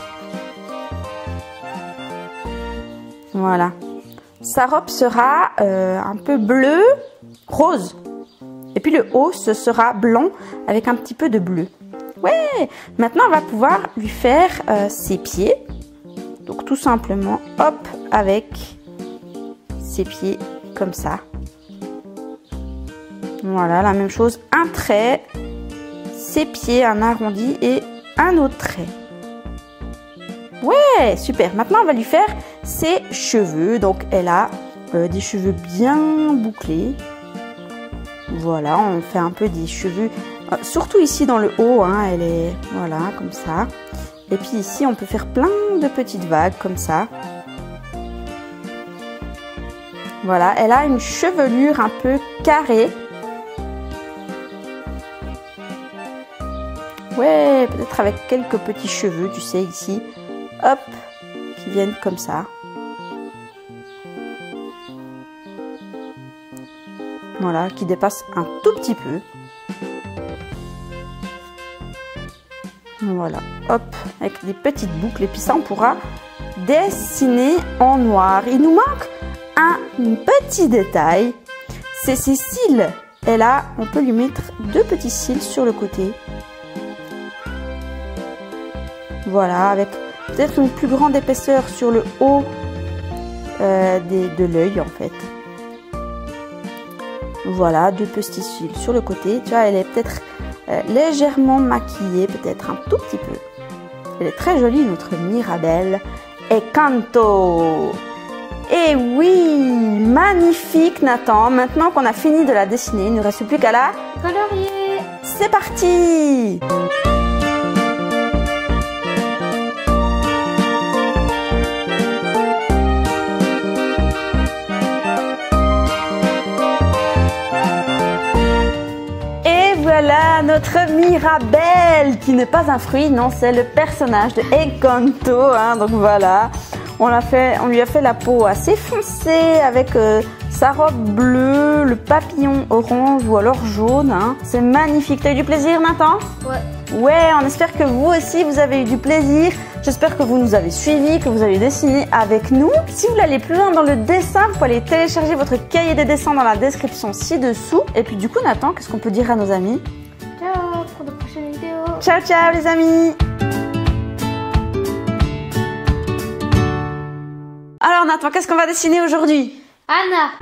Voilà. Sa robe sera euh, un peu bleu, rose. Et puis le haut, ce sera blanc avec un petit peu de bleu. Ouais! Maintenant, on va pouvoir lui faire euh, ses pieds. Donc, tout simplement, hop, avec ses pieds comme ça. Voilà, la même chose. Un trait, ses pieds, un arrondi et un autre trait. Ouais, super. Maintenant, on va lui faire ses cheveux. Donc, elle a euh, des cheveux bien bouclés. Voilà, on fait un peu des cheveux, euh, surtout ici dans le haut, hein, elle est, voilà, comme ça. Et puis ici, on peut faire plein de petites vagues, comme ça. Voilà, elle a une chevelure un peu carrée. Ouais, peut-être avec quelques petits cheveux, tu sais, ici. hop, qui viennent comme ça. Voilà, qui dépassent un tout petit peu. Voilà, hop, avec des petites boucles. Et puis ça, on pourra dessiner en noir. Il nous manque un petit détail, c'est ses cils. Et là, on peut lui mettre deux petits cils sur le côté. Voilà, avec peut-être une plus grande épaisseur sur le haut euh, des, de l'œil en fait. Voilà, deux petits cils sur le côté. Tu vois, elle est peut-être euh, légèrement maquillée, peut-être un tout petit peu. Elle est très jolie, notre Mirabelle Encanto. Et oui, magnifique Nathan. Maintenant qu'on a fini de la dessiner, il ne reste plus qu'à la colorier. C'est parti! Voilà notre Mirabelle qui n'est pas un fruit, non, c'est le personnage de Encanto, hein, donc voilà, on, l'a fait, on lui a fait la peau assez foncée avec euh, sa robe bleue, le papillon orange ou alors jaune, hein. C'est magnifique. T'as eu du plaisir, Nathan? Ouais. Ouais, on espère que vous aussi vous avez eu du plaisir. J'espère que vous nous avez suivis, que vous avez dessiné avec nous. Si vous voulez aller plus loin dans le dessin, vous pouvez aller télécharger votre cahier de dessin dans la description ci-dessous. Et puis du coup, Nathan, qu'est-ce qu'on peut dire à nos amis? Ciao pour de prochaines vidéos. Ciao, ciao les amis. Alors Nathan, qu'est-ce qu'on va dessiner aujourd'hui? Anna.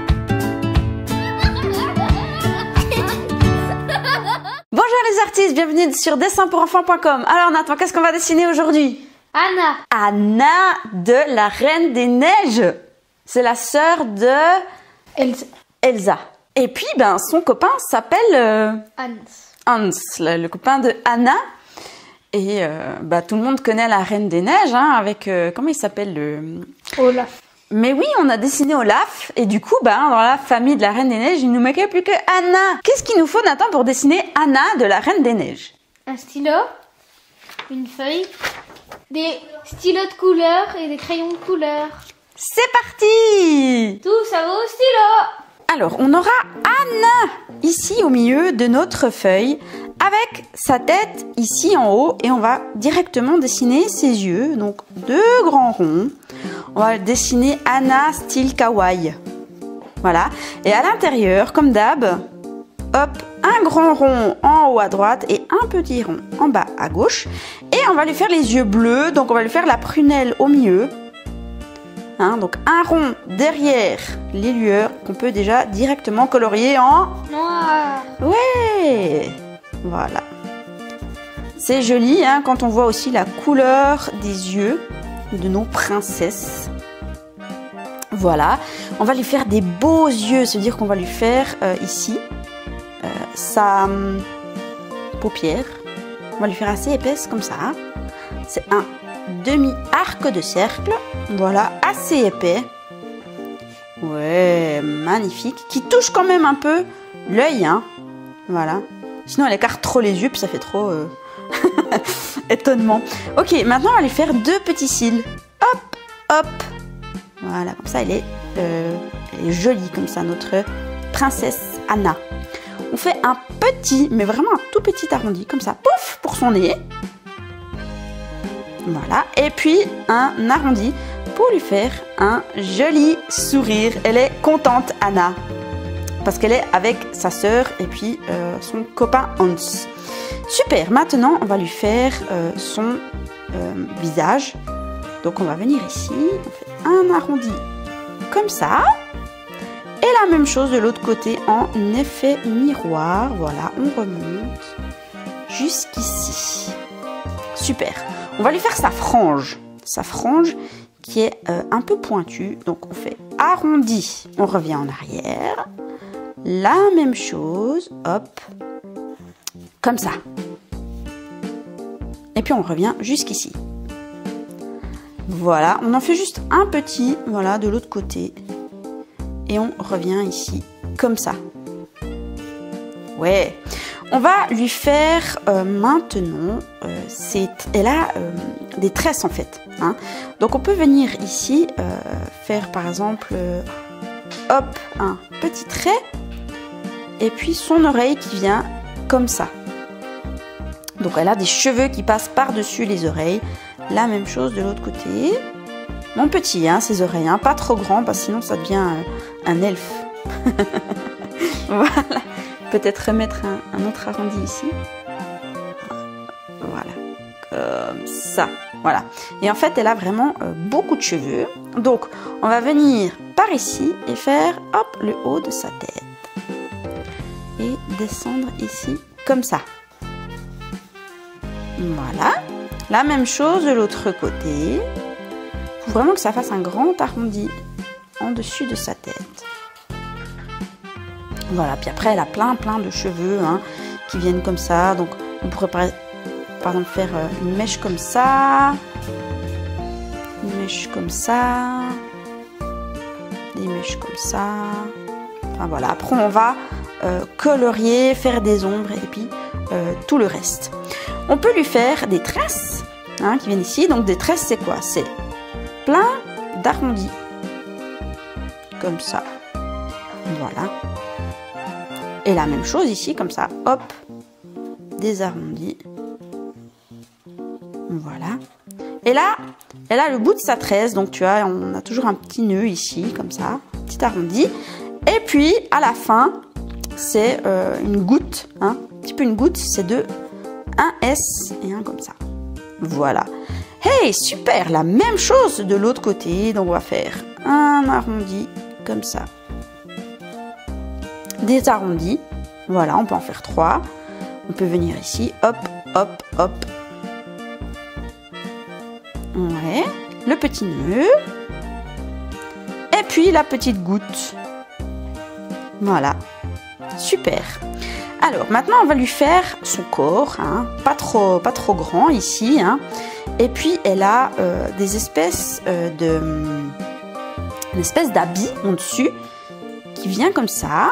Bonjour les artistes, bienvenue sur dessin pour enfants point com. Alors Nathan, qu'est-ce qu'on va dessiner aujourd'hui? Anna. Anna de la Reine des Neiges. C'est la sœur de Elsa. Elsa. Et puis, ben, son copain s'appelle euh, Hans. Hans, le, le copain de Anna. Et euh, bah, tout le monde connaît la Reine des Neiges, hein, avec, euh, comment il s'appelle le... Olaf. Mais oui, on a dessiné Olaf, et du coup, ben, dans la famille de la Reine des Neiges, il nous manquait plus que Anna. Qu'est-ce qu'il nous faut, Nathan, pour dessiner Anna de la Reine des Neiges? Un stylo, une feuille, des stylos de couleur et des crayons de couleur. C'est parti! Tout ça va au stylo. Alors, on aura Anna ici au milieu de notre feuille, avec sa tête ici en haut, et on va directement dessiner ses yeux, donc deux grands ronds. On va dessiner Anna style kawaii. Voilà. Et à l'intérieur, comme d'hab, hop, un grand rond en haut à droite et un petit rond en bas à gauche. Et on va lui faire les yeux bleus, donc on va lui faire la prunelle au milieu. Hein, donc un rond derrière les lueurs qu'on peut déjà directement colorier en noir. Ouais, voilà. C'est joli hein, quand on voit aussi la couleur des yeux de nos princesses. Voilà, on va lui faire des beaux yeux, c'est-à-dire qu'on va lui faire euh, ici euh, sa hum, paupière. On va lui faire assez épaisse comme ça. C'est un demi-arc de cercle, voilà, assez épais. Ouais, magnifique. Qui touche quand même un peu l'œil, hein. Voilà. Sinon, elle écarte trop les yeux, puis ça fait trop euh... étonnement. Ok, maintenant, on va lui faire deux petits cils. Hop, hop. Voilà, comme ça, elle est, euh, elle est jolie, comme ça, notre princesse Anna. On fait un petit, mais vraiment un tout petit arrondi, comme ça, pouf, pour son nez. Voilà, et puis un arrondi pour lui faire un joli sourire. Elle est contente, Anna, parce qu'elle est avec sa sœur et puis euh, son copain Hans. Super, maintenant on va lui faire euh, son euh, visage. Donc on va venir ici, on fait un arrondi comme ça. Et la même chose de l'autre côté en effet miroir. Voilà, on remonte jusqu'ici. Super. On va lui faire sa frange. Sa frange qui est euh, un peu pointue. Donc on fait arrondi. On revient en arrière. La même chose. Hop. Comme ça. Et puis on revient jusqu'ici. Voilà. On en fait juste un petit. Voilà, de l'autre côté. Et on revient ici. Comme ça. Ouais. On va lui faire euh, maintenant, euh, c'est, elle a euh, des tresses en fait. Hein. Donc on peut venir ici euh, faire par exemple, euh, hop, un petit trait et puis son oreille qui vient comme ça. Donc elle a des cheveux qui passent par-dessus les oreilles. La même chose de l'autre côté. Mon petit, hein, ses oreilles, hein, pas trop grand parce que sinon ça devient euh, un elfe. Voilà. Peut-être remettre un, un autre arrondi ici. Voilà. Comme ça. Voilà. Et en fait, elle a vraiment euh, beaucoup de cheveux. Donc, on va venir par ici et faire, hop, le haut de sa tête. Et descendre ici, comme ça. Voilà. La même chose de l'autre côté. Il faut vraiment que ça fasse un grand arrondi en dessus de sa tête. Voilà, puis après elle a plein plein de cheveux hein, qui viennent comme ça. Donc on pourrait par, par exemple faire une mèche comme ça, une mèche comme ça, des mèches comme ça. Enfin voilà, après on va euh, colorier, faire des ombres et puis euh, tout le reste. On peut lui faire des tresses hein, qui viennent ici. Donc des tresses c'est quoi? C'est plein d'arrondis comme ça. Voilà. Et la même chose ici, comme ça, hop, des arrondis. Voilà. Et là, elle a le bout de sa tresse, donc tu vois, on a toujours un petit nœud ici, comme ça, petit arrondi. Et puis, à la fin, c'est euh, une goutte, hein, un petit peu une goutte, c'est de un S et un comme ça. Voilà. Hey, super, la même chose de l'autre côté, donc on va faire un arrondi, comme ça. Des arrondis, voilà, on peut en faire trois. On peut venir ici, hop, hop, hop. Ouais, le petit nœud. Et puis la petite goutte. Voilà, super. Alors maintenant on va lui faire son corps, hein, pas trop, pas trop grand ici. Hein. Et puis elle a euh, des espèces euh, de, une espèce d'habit en dessus qui vient comme ça.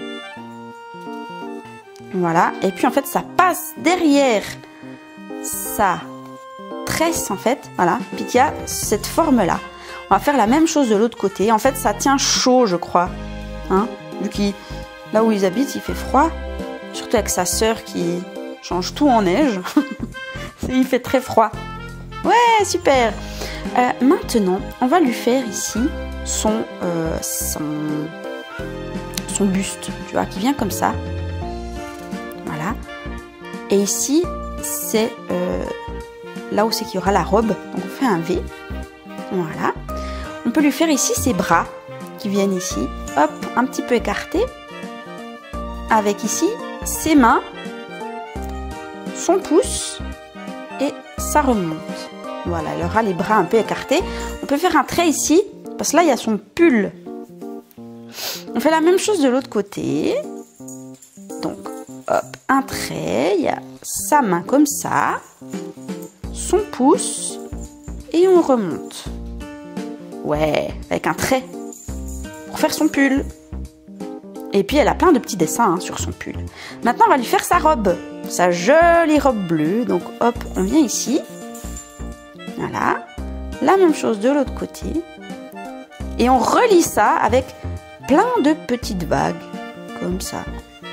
Voilà, et puis en fait ça passe derrière sa tresse en fait, voilà, puis il y a cette forme là. On va faire la même chose de l'autre côté, en fait ça tient chaud je crois, hein, vu qu'il, là où ils habitent il fait froid, surtout avec sa sœur qui change tout en neige, il fait très froid. Ouais, super. Euh, maintenant on va lui faire ici son, euh, son, son buste, tu vois, qui vient comme ça. Voilà. Et ici, c'est euh, là où c'est qu'il y aura la robe. Donc on fait un V. Voilà. On peut lui faire ici ses bras qui viennent ici. Hop, un petit peu écartés. Avec ici ses mains, son pouce et ça remonte. Voilà, elle aura les bras un peu écartés. On peut faire un trait ici parce que là il y a son pull. On fait la même chose de l'autre côté. Donc hop, un trait, il y a sa main comme ça, son pouce, et on remonte. Ouais, avec un trait, pour faire son pull. Et puis elle a plein de petits dessins hein, sur son pull. Maintenant on va lui faire sa robe, sa jolie robe bleue. Donc hop, on vient ici. Voilà, la même chose de l'autre côté. Et on relie ça avec plein de petites vagues, comme ça.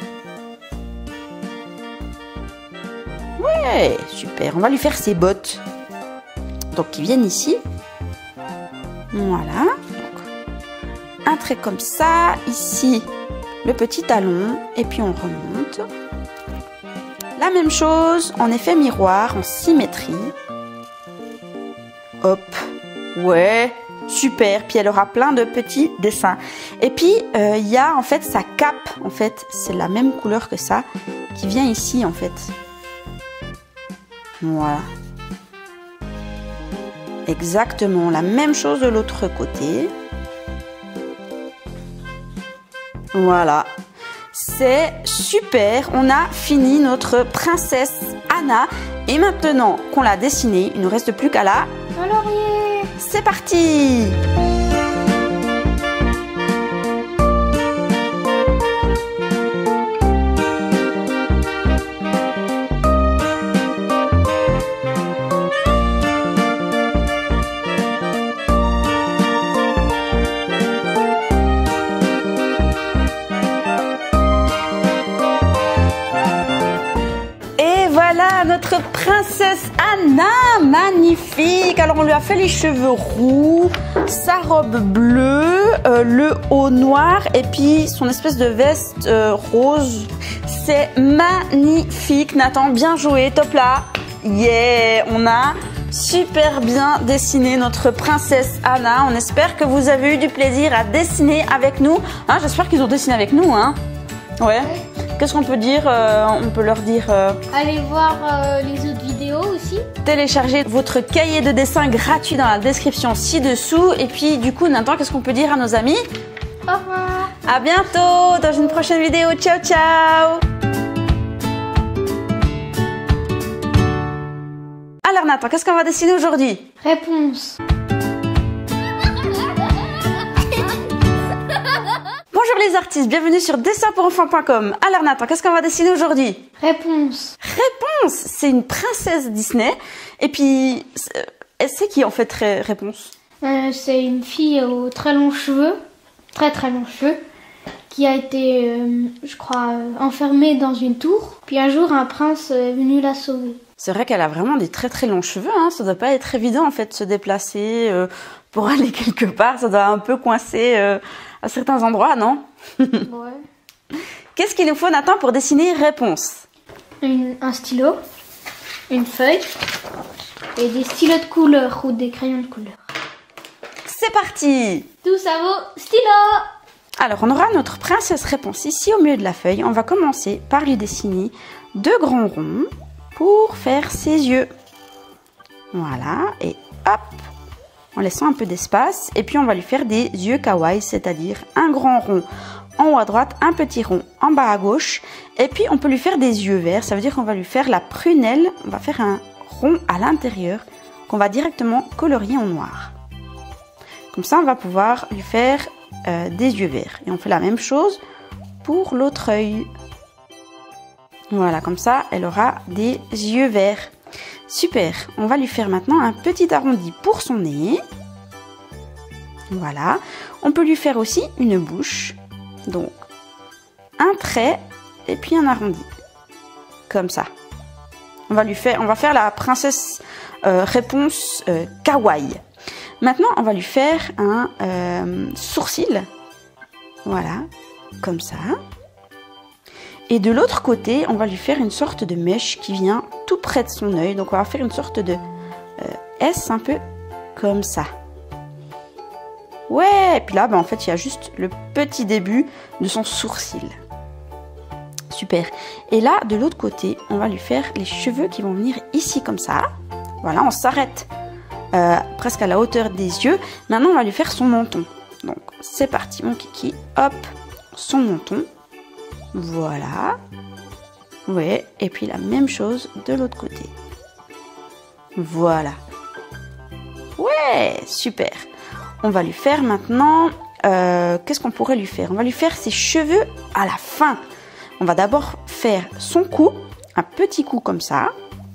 Ouais, super. On va lui faire ses bottes. Donc, qui viennent ici. Voilà. Donc, un trait comme ça. Ici, le petit talon. Et puis, on remonte. La même chose en effet miroir, en symétrie. Hop. Ouais, super. Puis, elle aura plein de petits dessins. Et puis, il euh, y a en fait sa cape. En fait, c'est la même couleur que ça. Qui vient ici, en fait. Voilà. Exactement la même chose de l'autre côté. Voilà. C'est super. On a fini notre princesse Anna. Et maintenant qu'on l'a dessinée, il ne nous reste plus qu'à la colorier. C'est parti! notre princesse Anna, magnifique. Alors on lui a fait les cheveux roux, sa robe bleue, euh, le haut noir et puis son espèce de veste euh, rose. C'est magnifique, Nathan, bien joué, top là. Yeah, on a super bien dessiné notre princesse Anna. On espère que vous avez eu du plaisir à dessiner avec nous. Hein, j'espère qu'ils ont dessiné avec nous, hein. Ouais. Qu'est-ce qu'on peut dire euh, On peut leur dire... Euh, Allez voir euh, les autres vidéos aussi. Téléchargez votre cahier de dessin gratuit dans la description ci-dessous. Et puis du coup, Nathan, qu'est-ce qu'on peut dire à nos amis? Au revoir. À bientôt dans une prochaine vidéo. Ciao, ciao. Alors Nathan, qu'est-ce qu'on va dessiner aujourd'hui? Réponse. Bonjour les artistes, bienvenue sur dessin pour enfants point com. Alors Nathan, qu'est-ce qu'on va dessiner aujourd'hui? Réponse. Réponse, c'est une princesse Disney. Et puis, c'est qui en fait Ré Réponse? euh, C'est une fille aux très longs cheveux, très très longs cheveux, qui a été, euh, je crois, euh, enfermée dans une tour. Puis un jour, un prince est venu la sauver. C'est vrai qu'elle a vraiment des très très longs cheveux, hein. Ça doit pas être évident en fait de se déplacer euh, pour aller quelque part. Ça doit un peu coincer euh, à certains endroits, non? Ouais. Qu'est-ce qu'il nous faut, Nathan, pour dessiner Réponse? Une, un stylo, une feuille et des stylos de couleur ou des crayons de couleur. C'est parti! Tout ça vaut stylo! Alors, on aura notre princesse Réponse ici au milieu de la feuille. On va commencer par lui dessiner deux grands ronds pour faire ses yeux. Voilà, et hop, en laissant un peu d'espace. Et puis, on va lui faire des yeux kawaii, c'est-à-dire un grand rond en haut à droite, un petit rond en bas à gauche. Et puis, on peut lui faire des yeux verts. Ça veut dire qu'on va lui faire la prunelle. On va faire un rond à l'intérieur qu'on va directement colorier en noir. Comme ça, on va pouvoir lui faire euh, des yeux verts. Et on fait la même chose pour l'autre œil. Voilà, comme ça, elle aura des yeux verts. Super, on va lui faire maintenant un petit arrondi pour son nez. Voilà, on peut lui faire aussi une bouche. Donc, un trait et puis un arrondi. Comme ça. On va lui faire, on va faire la princesse euh, Réponse euh, kawaii. Maintenant, on va lui faire un euh, sourcil. Voilà, comme ça. Et de l'autre côté, on va lui faire une sorte de mèche qui vient tout près de son œil. Donc, on va faire une sorte de euh, S un peu comme ça. Ouais, et puis là, bah, en fait, il y a juste le petit début de son sourcil. Super. Et là, de l'autre côté, on va lui faire les cheveux qui vont venir ici comme ça. Voilà, on s'arrête euh, presque à la hauteur des yeux. Maintenant, on va lui faire son menton. Donc, c'est parti, mon kiki. Hop, son menton. Voilà. Ouais, et puis la même chose de l'autre côté. Voilà. Ouais, super. On va lui faire maintenant... Euh, qu'est-ce qu'on pourrait lui faire? On va lui faire ses cheveux à la fin. On va d'abord faire son cou. Un petit cou comme ça.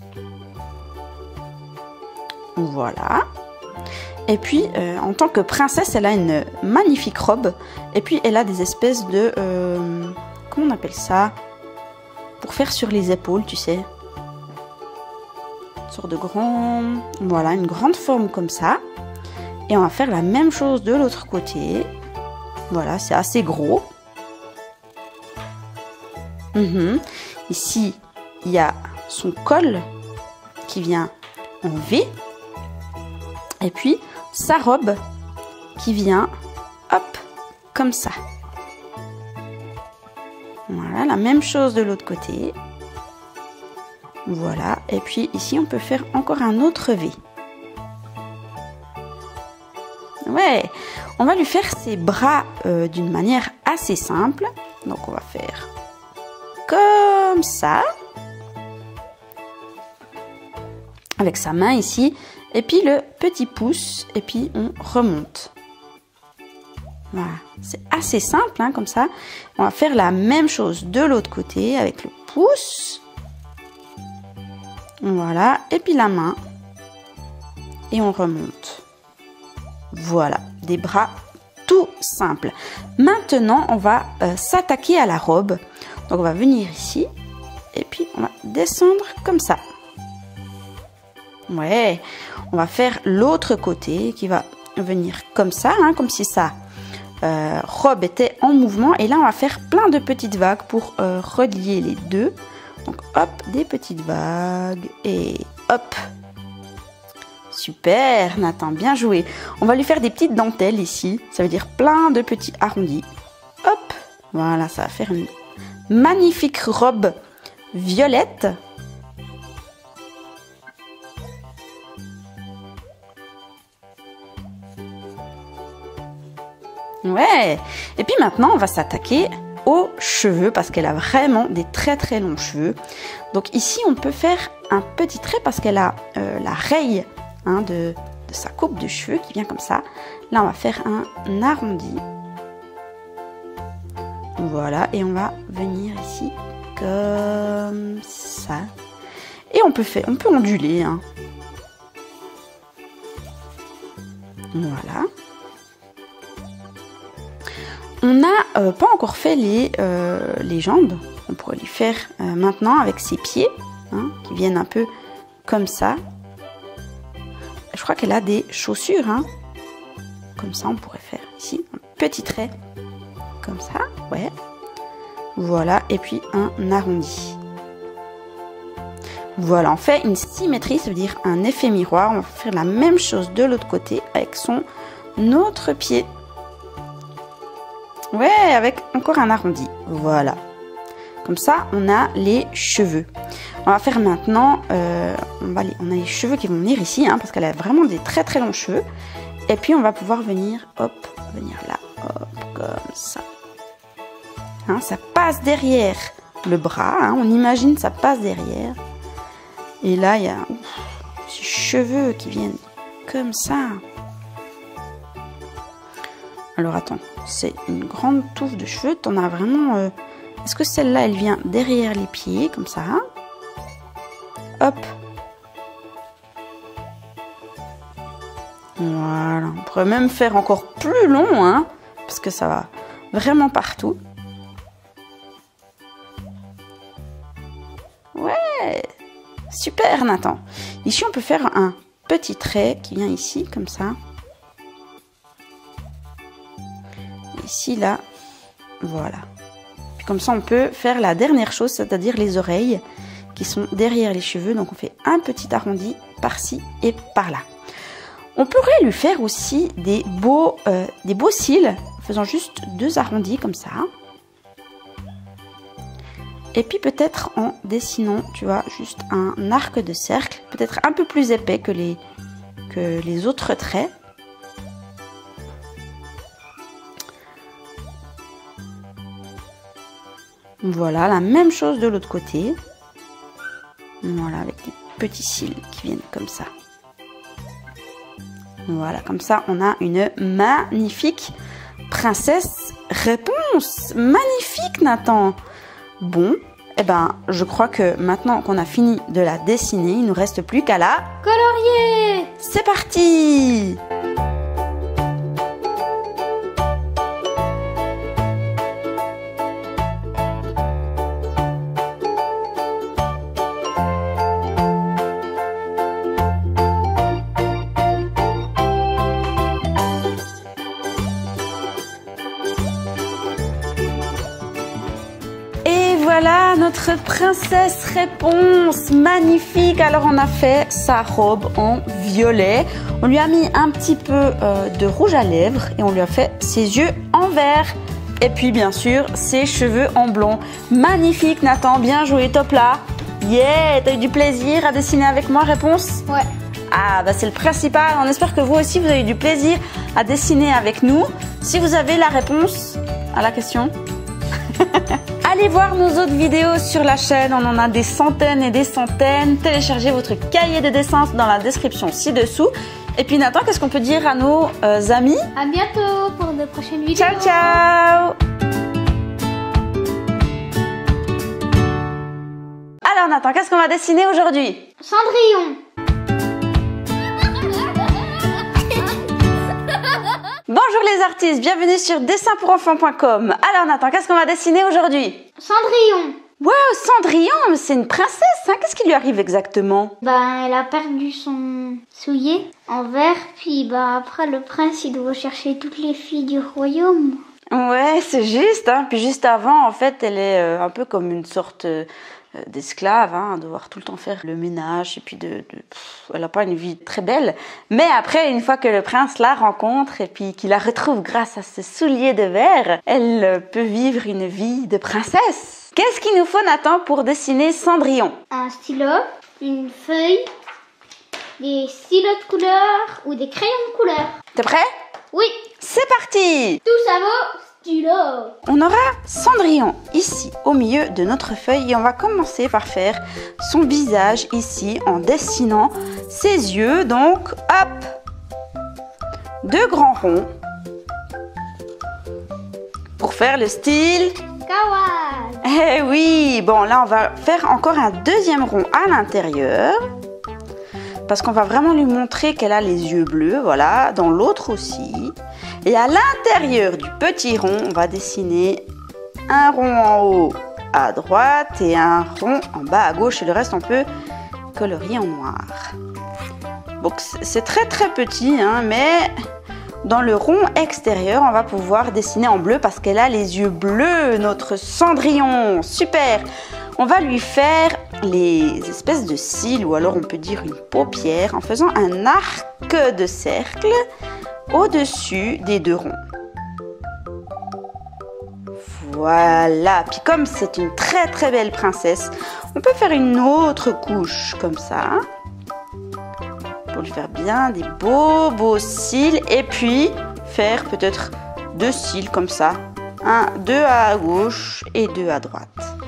Voilà. Et puis, euh, en tant que princesse, elle a une magnifique robe. Et puis, elle a des espèces de... Euh, comment on appelle ça? Pour faire sur les épaules, tu sais. Une sorte de grand... Voilà, une grande forme comme ça. Et on va faire la même chose de l'autre côté. Voilà, c'est assez gros. Mmh. Ici, il y a son col qui vient en V. Et puis, sa robe qui vient, hop, comme ça. Voilà, la même chose de l'autre côté. Voilà, et puis ici, on peut faire encore un autre V. Ouais, on va lui faire ses bras euh, d'une manière assez simple. Donc, on va faire comme ça. Avec sa main ici. Et puis le petit pouce. Et puis on remonte. Voilà, c'est assez simple hein, comme ça. On va faire la même chose de l'autre côté avec le pouce. Voilà, et puis la main. Et on remonte. Voilà, des bras tout simples. Maintenant, on va euh, s'attaquer à la robe. Donc, on va venir ici. Et puis, on va descendre comme ça. Ouais, on va faire l'autre côté qui va venir comme ça, hein, comme si sa euh, robe était en mouvement. Et là, on va faire plein de petites vagues pour euh, relier les deux. Donc, hop, des petites vagues et hop. Super, Nathan, bien joué. On va lui faire des petites dentelles ici. Ça veut dire plein de petits arrondis. Hop, voilà, ça va faire une magnifique robe violette. Ouais, et puis maintenant, on va s'attaquer aux cheveux parce qu'elle a vraiment des très très longs cheveux. Donc ici, on peut faire un petit trait parce qu'elle a euh, la raye hein, de, de sa coupe de cheveux qui vient comme ça. Là, on va faire un arrondi. Voilà, et on va venir ici comme ça. Et on peut faire, on peut onduler. Hein. Voilà. On n'a euh, pas encore fait les, euh, les jambes. On pourrait lui faire euh, maintenant avec ses pieds, hein, qui viennent un peu comme ça. Je crois qu'elle a des chaussures. Hein. Comme ça, on pourrait faire ici un petit trait. Comme ça, ouais. Voilà, et puis un arrondi. Voilà, on fait une symétrie, ça veut dire un effet miroir. On va faire la même chose de l'autre côté avec son autre pied. Ouais, avec encore un arrondi. Voilà. Comme ça, on a les cheveux. On va faire maintenant... Euh, on, va les, on a les cheveux qui vont venir ici, hein, parce qu'elle a vraiment des très très longs cheveux. Et puis, on va pouvoir venir, hop, venir là, hop, comme ça. Hein, ça passe derrière le bras. Hein, on imagine ça passe derrière. Et là, il y a ouf, ces cheveux qui viennent comme ça. Alors attends, c'est une grande touffe de cheveux. T'en as vraiment... Euh... Est-ce que celle-là, elle vient derrière les pieds, comme ça? Hop. Voilà. On pourrait même faire encore plus long, hein, parce que ça va vraiment partout. Ouais. Super, Nathan. Ici, on peut faire un petit trait qui vient ici, comme ça. Ici, là, voilà. Puis comme ça, on peut faire la dernière chose, c'est-à-dire les oreilles qui sont derrière les cheveux. Donc, on fait un petit arrondi par-ci et par-là. On pourrait lui faire aussi des beaux, euh, des beaux cils, en faisant juste deux arrondis comme ça. Et puis peut-être en dessinant, tu vois, juste un arc de cercle, peut-être un peu plus épais que les, que les autres traits. Voilà, la même chose de l'autre côté. Voilà, avec des petits cils qui viennent comme ça. Voilà, comme ça, on a une magnifique princesse réponse. Magnifique, Nathan. Bon, eh ben, je crois que maintenant qu'on a fini de la dessiner, il ne nous reste plus qu'à la colorier. C'est parti! Voilà notre princesse réponse, magnifique. Alors on a fait sa robe en violet, on lui a mis un petit peu euh, de rouge à lèvres et on lui a fait ses yeux en vert. Et puis bien sûr ses cheveux en blond. Magnifique Nathan, bien joué, top là. Yeah, t'as eu du plaisir à dessiner avec moi, réponse? Ouais. Ah bah c'est le principal, on espère que vous aussi vous avez eu du plaisir à dessiner avec nous. Si vous avez la réponse à la question, allez voir nos autres vidéos sur la chaîne, on en a des centaines et des centaines. Téléchargez votre cahier de dessin dans la description ci-dessous. Et puis Nathan, qu'est-ce qu'on peut dire à nos euh, amis? À bientôt pour de prochaines vidéos. Ciao, ciao. Alors Nathan, qu'est-ce qu'on va dessiner aujourd'hui? Cendrillon. Bonjour les artistes, bienvenue sur dessin pour enfants point com. Alors Nathan, qu'est-ce qu'on va dessiner aujourd'hui? Cendrillon. Wow, Cendrillon, c'est une princesse, hein? Qu'est-ce qui lui arrive exactement? Ben, elle a perdu son soulier en verre, puis ben, après le prince il doit chercher toutes les filles du royaume. Ouais, c'est juste, hein. Puis juste avant, en fait, elle est euh, un peu comme une sorte euh, d'esclave, hein, devoir tout le temps faire le ménage, et puis de, de pff, elle n'a pas une vie très belle. Mais après, une fois que le prince la rencontre, et puis qu'il la retrouve grâce à ses souliers de verre, elle euh, peut vivre une vie de princesse. Qu'est-ce qu'il nous faut, Nathan, pour dessiner Cendrillon? Un stylo, une feuille, des stylos de couleur ou des crayons de couleur. T'es prêt? Oui. C'est parti! Tout ça vaut stylo. On aura Cendrillon ici au milieu de notre feuille et on va commencer par faire son visage ici en dessinant ses yeux. Donc hop, deux grands ronds pour faire le style kawaii. Eh oui, bon là on va faire encore un deuxième rond à l'intérieur parce qu'on va vraiment lui montrer qu'elle a les yeux bleus, voilà, dans l'autre aussi. Et à l'intérieur du petit rond, on va dessiner un rond en haut à droite et un rond en bas à gauche. Et le reste, on peut colorier en noir. Donc, c'est très très petit, hein, mais dans le rond extérieur, on va pouvoir dessiner en bleu parce qu'elle a les yeux bleus, notre Cendrillon. Super! On va lui faire les espèces de cils, ou alors on peut dire une paupière, en faisant un arc de cercle au-dessus des deux ronds. Voilà. Puis comme c'est une très très belle princesse, on peut faire une autre couche comme ça pour lui faire bien des beaux beaux cils et puis faire peut-être deux cils comme ça, un, deux à gauche et deux à droite.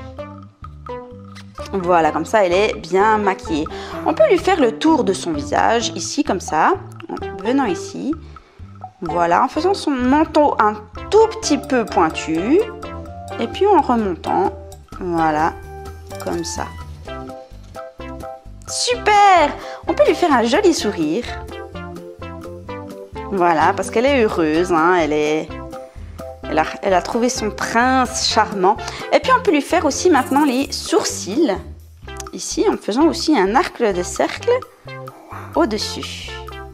Voilà, comme ça elle est bien maquillée. On peut lui faire le tour de son visage ici comme ça, en venant ici. Voilà, en faisant son manteau un tout petit peu pointu. Et puis en remontant, voilà, comme ça. Super! On peut lui faire un joli sourire. Voilà, parce qu'elle est heureuse, hein, elle est... Elle a, elle a trouvé son prince charmant. Et puis on peut lui faire aussi maintenant les sourcils. Ici, en faisant aussi un arc de cercle au-dessus.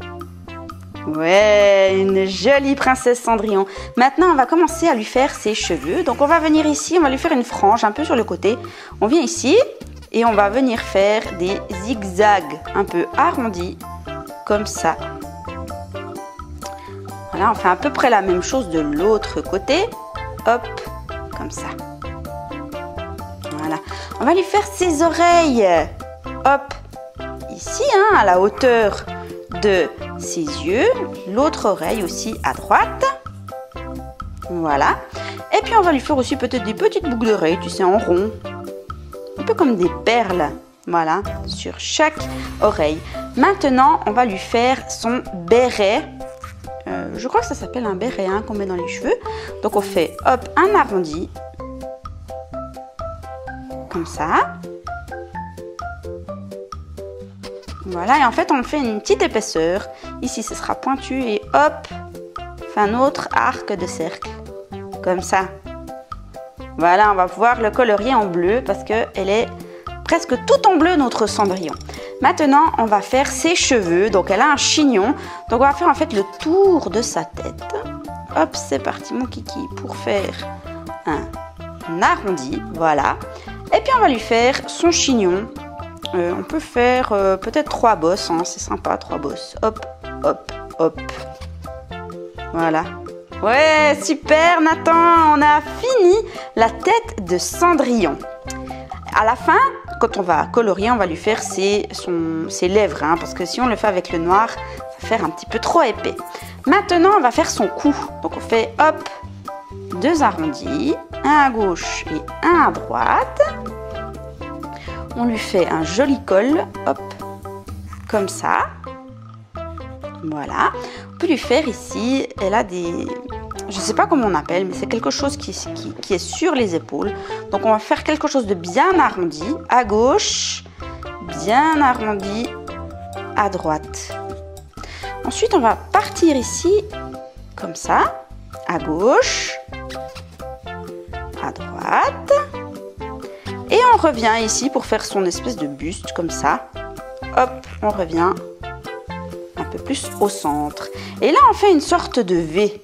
Ouais, une jolie princesse Cendrillon. Maintenant, on va commencer à lui faire ses cheveux. Donc on va venir ici, on va lui faire une frange un peu sur le côté. On vient ici et on va venir faire des zigzags un peu arrondis, comme ça. Voilà, on fait à peu près la même chose de l'autre côté. Hop, comme ça. Voilà. On va lui faire ses oreilles. Hop, ici, hein, à la hauteur de ses yeux. L'autre oreille aussi à droite. Voilà. Et puis, on va lui faire aussi peut-être des petites boucles d'oreilles, tu sais, en rond. Un peu comme des perles. Voilà, sur chaque oreille. Maintenant, on va lui faire son béret. Euh, je crois que ça s'appelle un béret hein, qu'on met dans les cheveux. Donc on fait hop un arrondi comme ça. Voilà, et en fait on fait une petite épaisseur. Ici ce sera pointu et hop, fait un autre arc de cercle comme ça. Voilà, on va pouvoir le colorier en bleu parce que elle est presque tout en bleu notre Cendrillon. Maintenant, on va faire ses cheveux. Donc, elle a un chignon. Donc, on va faire en fait le tour de sa tête. Hop, c'est parti, mon kiki, pour faire un arrondi. Voilà. Et puis, on va lui faire son chignon. Euh, on peut faire euh, peut-être trois bosses. Hein, c'est sympa, trois bosses. Hop, hop, hop. Voilà. Ouais, super, Nathan. On a fini la tête de Cendrillon. À la fin, quand on va colorier, on va lui faire ses, son, ses lèvres, hein, parce que si on le fait avec le noir, ça va faire un petit peu trop épais. Maintenant, on va faire son cou. Donc, on fait hop, deux arrondis, un à gauche et un à droite. On lui fait un joli col, hop, comme ça. Voilà. On peut lui faire ici, elle a des... Je ne sais pas comment on appelle, mais c'est quelque chose qui, qui, qui est sur les épaules. Donc, on va faire quelque chose de bien arrondi à gauche, bien arrondi à droite. Ensuite, on va partir ici, comme ça, à gauche, à droite. Et on revient ici pour faire son espèce de buste comme ça. Hop, on revient un peu plus au centre. Et là, on fait une sorte de V.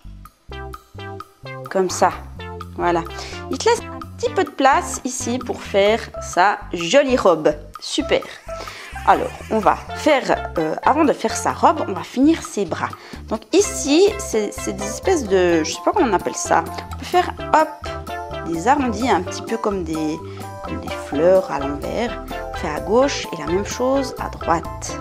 Comme ça. Voilà. Il te laisse un petit peu de place ici pour faire sa jolie robe. Super. Alors, on va faire, euh, avant de faire sa robe, on va finir ses bras. Donc ici, c'est des espèces de, je sais pas comment on appelle ça. On peut faire, hop, des arrondis, un petit peu comme des, des fleurs à l'envers. On fait à gauche et la même chose à droite.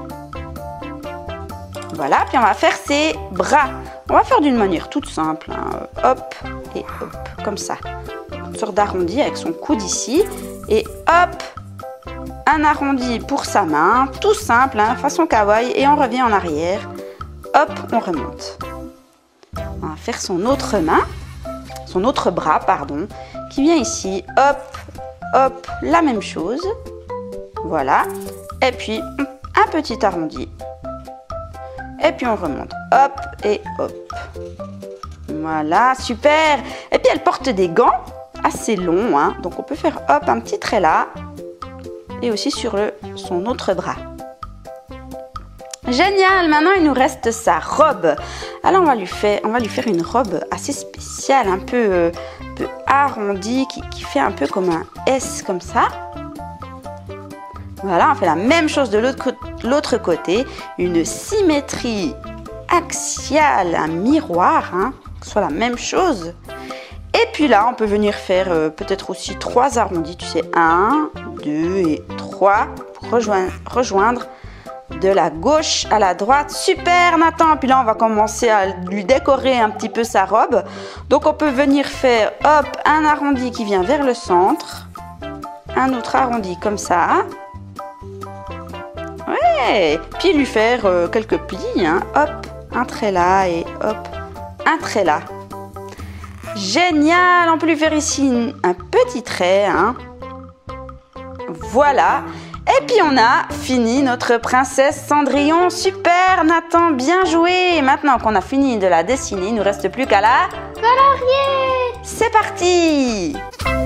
Voilà, puis on va faire ses bras. On va faire d'une manière toute simple. Hein. Hop et hop, comme ça. Une sorte d'arrondi avec son coude ici. Et hop, un arrondi pour sa main, tout simple, hein, façon kawaii, et on revient en arrière. Hop, on remonte. On va faire son autre main, son autre bras, pardon, qui vient ici. Hop, hop, la même chose. Voilà. Et puis, un petit arrondi. Et puis, on remonte. Hop et hop. Voilà, super. Et puis, elle porte des gants assez longs, hein, donc on peut faire, hop, un petit trait là. Et aussi sur le, son autre bras. Génial, maintenant il nous reste sa robe. Alors on va lui faire, on va lui faire une robe assez spéciale, un peu, euh, un peu arrondie, qui, qui fait un peu comme un S comme ça. Voilà, on fait la même chose de l'autre côté, une symétrie axiale, un miroir, hein, que ce soit la même chose. Et puis là, on peut venir faire euh, peut-être aussi trois arrondis, tu sais, un, deux et trois, pour rejoindre, rejoindre de la gauche à la droite. Super Nathan! Puis là, on va commencer à lui décorer un petit peu sa robe. Donc, on peut venir faire, hop, un arrondi qui vient vers le centre, un autre arrondi comme ça. Ouais! Puis lui faire euh, quelques plis, hein. Hop, un trait là et hop, un trait là. Génial, on peut lui faire ici un petit trait, hein. Voilà, et puis on a fini notre princesse Cendrillon. Super Nathan, bien joué. Maintenant qu'on a fini de la dessiner, il ne nous reste plus qu'à la colorier. C'est parti.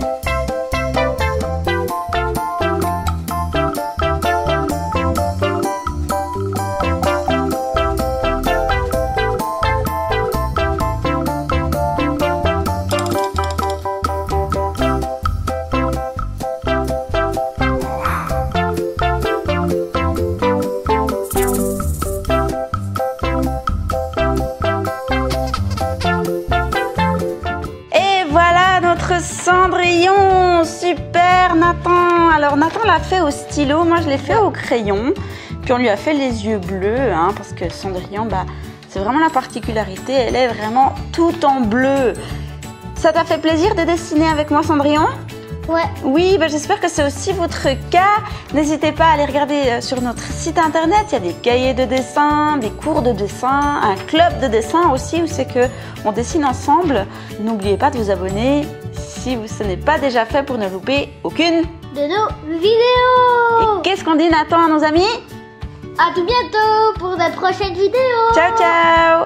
Cendrillon, super Nathan. Alors Nathan l'a fait au stylo, moi je l'ai fait au crayon. Puis on lui a fait les yeux bleus, hein, parce que Cendrillon, bah, c'est vraiment la particularité, elle est vraiment tout en bleu. Ça t'a fait plaisir de dessiner avec moi Cendrillon? Ouais. Oui, bah, j'espère que c'est aussi votre cas. N'hésitez pas à aller regarder sur notre site internet. Il y a des cahiers de dessin, des cours de dessin, un club de dessin aussi où c'est que on dessine ensemble. N'oubliez pas de vous abonner si ce n'est pas déjà fait pour ne louper aucune de nos vidéos. Et qu'est-ce qu'on dit Nathan à nos amis? À tout bientôt pour de prochaines vidéos. Ciao ciao.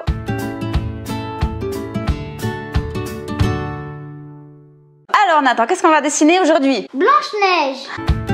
Alors Nathan, qu'est-ce qu'on va dessiner aujourd'hui? Blanche-Neige.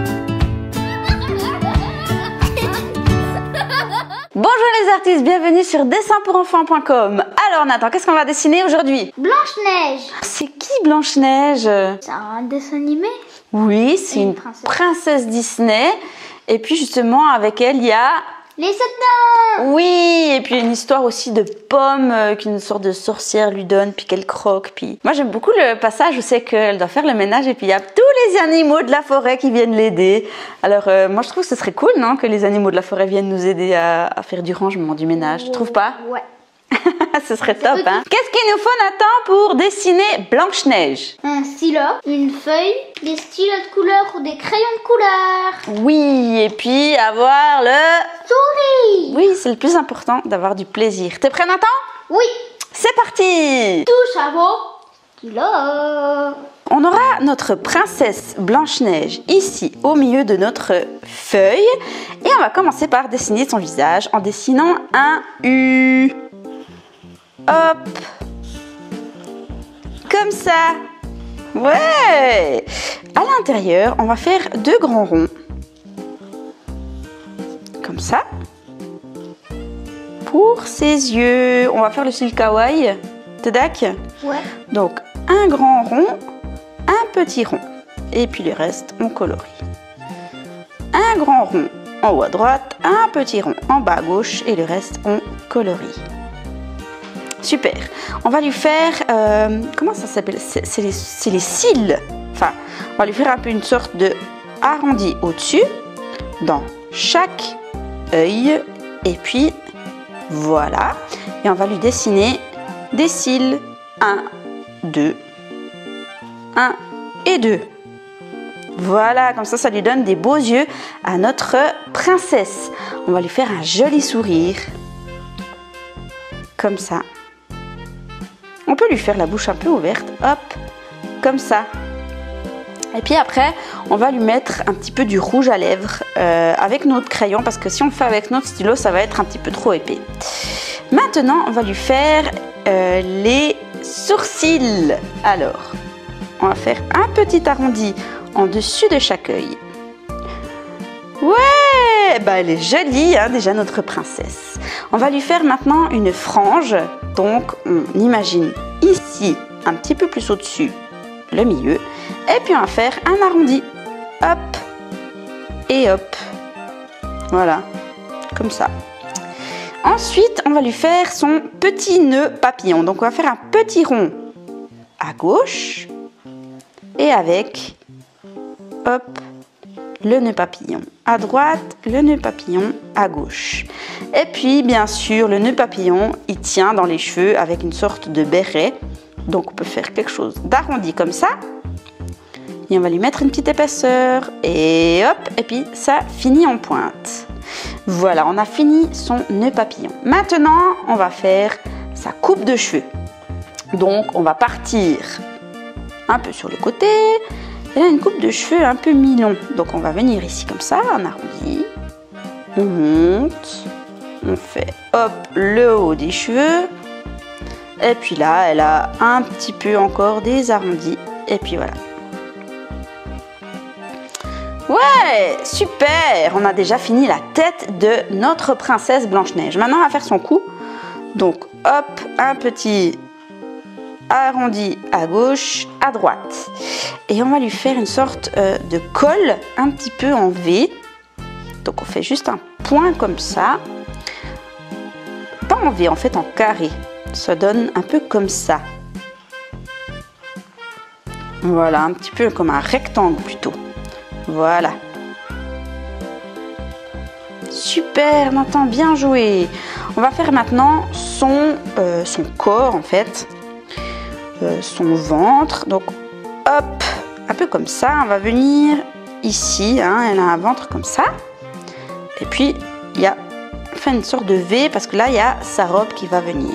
Bonjour les artistes, bienvenue sur dessin pour enfants point com. Alors Nathan, qu'est-ce qu'on va dessiner aujourd'hui? Blanche-Neige. C'est qui Blanche-Neige? C'est un dessin animé. Oui, c'est une, une princesse. princesse Disney. Et puis justement avec elle, il y a... les sept nains. Oui, et puis une histoire aussi de pommes euh, qu'une sorte de sorcière lui donne, puis qu'elle croque. Puis moi j'aime beaucoup le passage où c'est qu'elle doit faire le ménage et puis il y a tous les animaux de la forêt qui viennent l'aider. Alors euh, moi je trouve que ce serait cool, non, que les animaux de la forêt viennent nous aider à, à faire du rangement, du ménage. Tu trouves pas? Ouais. Ce serait top, hein. Qu'est-ce qu'il nous faut Nathan pour dessiner Blanche-Neige? Un stylo, une feuille, des stylos de couleur ou des crayons de couleur. Oui, et puis avoir le... souris. Oui, c'est le plus important, d'avoir du plaisir. T'es prêt Nathan? Oui. C'est parti. Touche à vos stylos. On aura notre princesse Blanche-Neige ici au milieu de notre feuille. Et on va commencer par dessiner son visage en dessinant un U. Hop. Comme ça. Ouais. À l'intérieur, on va faire deux grands ronds. Comme ça. Pour ses yeux. On va faire le style kawaii. Tedak? Ouais. Donc, un grand rond, un petit rond. Et puis le reste, on colorie. Un grand rond en haut à droite, un petit rond en bas à gauche et le reste, on colorie. Super. On va lui faire... Euh, comment ça s'appelle? C'est les, les cils. Enfin, on va lui faire un peu une sorte de arrondi au-dessus, dans chaque œil. Et puis, voilà. Et on va lui dessiner des cils. un, deux. un et deux. Voilà, comme ça, ça lui donne des beaux yeux à notre princesse. On va lui faire un joli sourire. Comme ça. On peut lui faire la bouche un peu ouverte. Hop, comme ça. Et puis après, on va lui mettre un petit peu du rouge à lèvres euh, avec notre crayon. Parce que si on le fait avec notre stylo, ça va être un petit peu trop épais. Maintenant, on va lui faire euh, les sourcils. Alors, on va faire un petit arrondi en dessus de chaque œil. Ouais, bah elle est jolie, hein, déjà notre princesse. On va lui faire maintenant une frange. Donc, on imagine ici, un petit peu plus au-dessus, le milieu. Et puis, on va faire un arrondi. Hop et hop. Voilà, comme ça. Ensuite, on va lui faire son petit nœud papillon. Donc, on va faire un petit rond à gauche et avec, hop, le nœud papillon. À droite, le nœud papillon à gauche. Et puis, bien sûr, le nœud papillon, il tient dans les cheveux avec une sorte de béret. Donc, on peut faire quelque chose d'arrondi comme ça. Et on va lui mettre une petite épaisseur. Et hop, et puis ça finit en pointe. Voilà, on a fini son nœud papillon. Maintenant, on va faire sa coupe de cheveux. Donc, on va partir un peu sur le côté. Elle a une coupe de cheveux un peu mi-long. Donc, on va venir ici comme ça, en arrondi. On monte. On fait, hop, le haut des cheveux. Et puis là, elle a un petit peu encore des arrondis. Et puis voilà. Ouais, super! On a déjà fini la tête de notre princesse Blanche-Neige. Maintenant, on va faire son cou. Donc, hop, un petit arrondi à gauche, à droite. Et on va lui faire une sorte euh, de col un petit peu en V. Donc, on fait juste un point comme ça. Pas en V, en fait en carré. Ça donne un peu comme ça. Voilà, un petit peu comme un rectangle plutôt. Voilà. Super, Nathan, bien joué. On va faire maintenant son, euh, son corps en fait. Euh, son ventre. Donc, hop, un peu comme ça. On va venir ici. Hein, elle a un ventre comme ça. Et puis, il y a enfin une sorte de V parce que là, il y a sa robe qui va venir.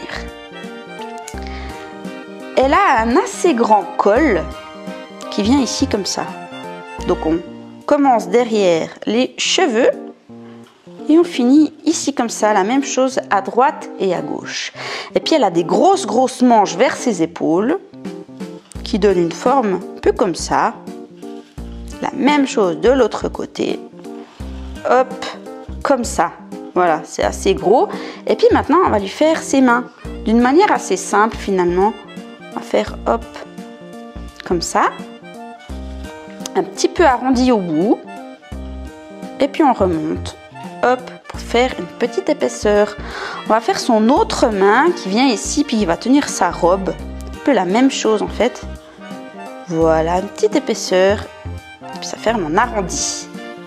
Elle a un assez grand col qui vient ici comme ça. Donc, on commence derrière les cheveux et on finit ici comme ça, la même chose à droite et à gauche. Et puis elle a des grosses grosses manches vers ses épaules qui donnent une forme un peu comme ça. La même chose de l'autre côté. Hop, comme ça. Voilà, c'est assez gros. Et puis maintenant, on va lui faire ses mains d'une manière assez simple finalement. On va faire hop, comme ça. Un petit peu arrondi au bout. Et puis on remonte. Hop, pour faire une petite épaisseur. On va faire son autre main qui vient ici, puis il va tenir sa robe. Un peu la même chose en fait. Voilà, une petite épaisseur. Et puis ça fait mon arrondi.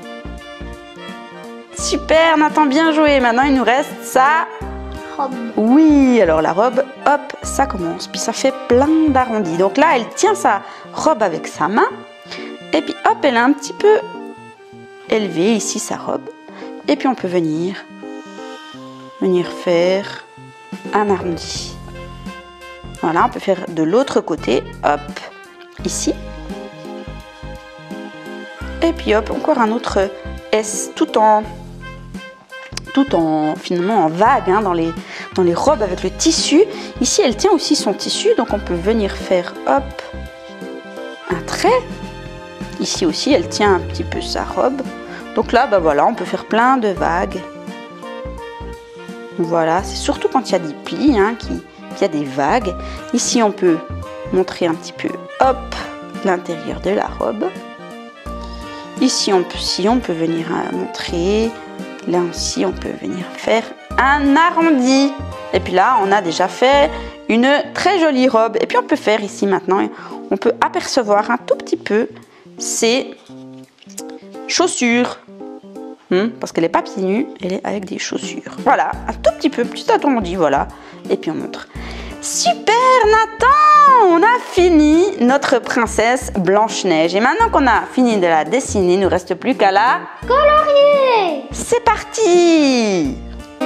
Super, Nathan, bien joué. Maintenant, il nous reste sa robe. Oui, alors la robe, hop, ça commence. Puis ça fait plein d'arrondis. Donc là, elle tient sa robe avec sa main. Et puis hop, elle a un petit peu élevé ici sa robe. Et puis on peut venir, venir faire un arrondi. Voilà, on peut faire de l'autre côté. Hop, ici. Et puis hop, encore un autre S tout en, tout en finalement en vague hein, dans, les, dans les robes avec le tissu. Ici, elle tient aussi son tissu, donc on peut venir faire hop, un trait. Ici aussi, elle tient un petit peu sa robe. Donc là, bah voilà, on peut faire plein de vagues. Voilà, c'est surtout quand il y a des plis, hein, qu'il y a des vagues. Ici, on peut montrer un petit peu, hop, l'intérieur de la robe. Ici, on peut, si on peut venir montrer. Là aussi, on peut venir faire un arrondi. Et puis là, on a déjà fait une très jolie robe. Et puis, on peut faire ici maintenant, on peut apercevoir un tout petit peu ces chaussures. Hum, parce qu'elle n'est pas pieds nus, elle est avec des chaussures. Voilà, un tout petit peu, petit arrondi, voilà. Et puis, on montre. Super, Nathan! On a fini notre princesse Blanche-Neige. Et maintenant qu'on a fini de la dessiner, il ne nous reste plus qu'à la colorier. C'est parti!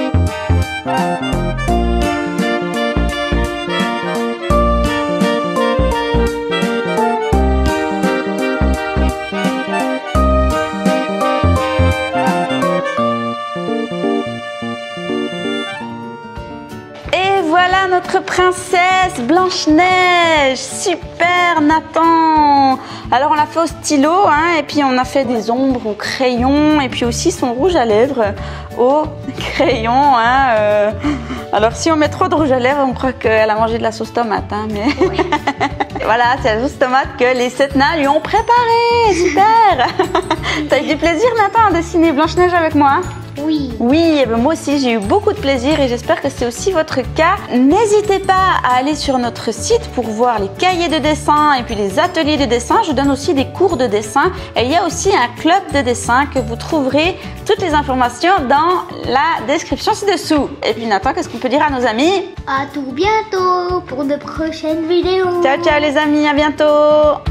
Voilà notre princesse Blanche-Neige. Super, Nathan. Alors on l'a fait au stylo, hein, et puis on a fait des ombres au crayon, et puis aussi son rouge à lèvres au crayon. Hein, euh. Alors si on met trop de rouge à lèvres, on croit qu'elle a mangé de la sauce tomate. Hein, mais oui. Voilà, c'est la sauce tomate que les sept nains lui ont préparée. Super. T'as eu du plaisir, Nathan, à dessiner Blanche-Neige avec moi, hein? Oui. Oui, et ben moi aussi j'ai eu beaucoup de plaisir et j'espère que c'est aussi votre cas. N'hésitez pas à aller sur notre site pour voir les cahiers de dessin et puis les ateliers de dessin. Je donne aussi des cours de dessin et il y a aussi un club de dessin que vous trouverez toutes les informations dans la description ci-dessous. Et puis Nathan, qu'est-ce qu'on peut dire à nos amis? À tout bientôt pour de prochaines vidéos. Ciao ciao les amis, à bientôt.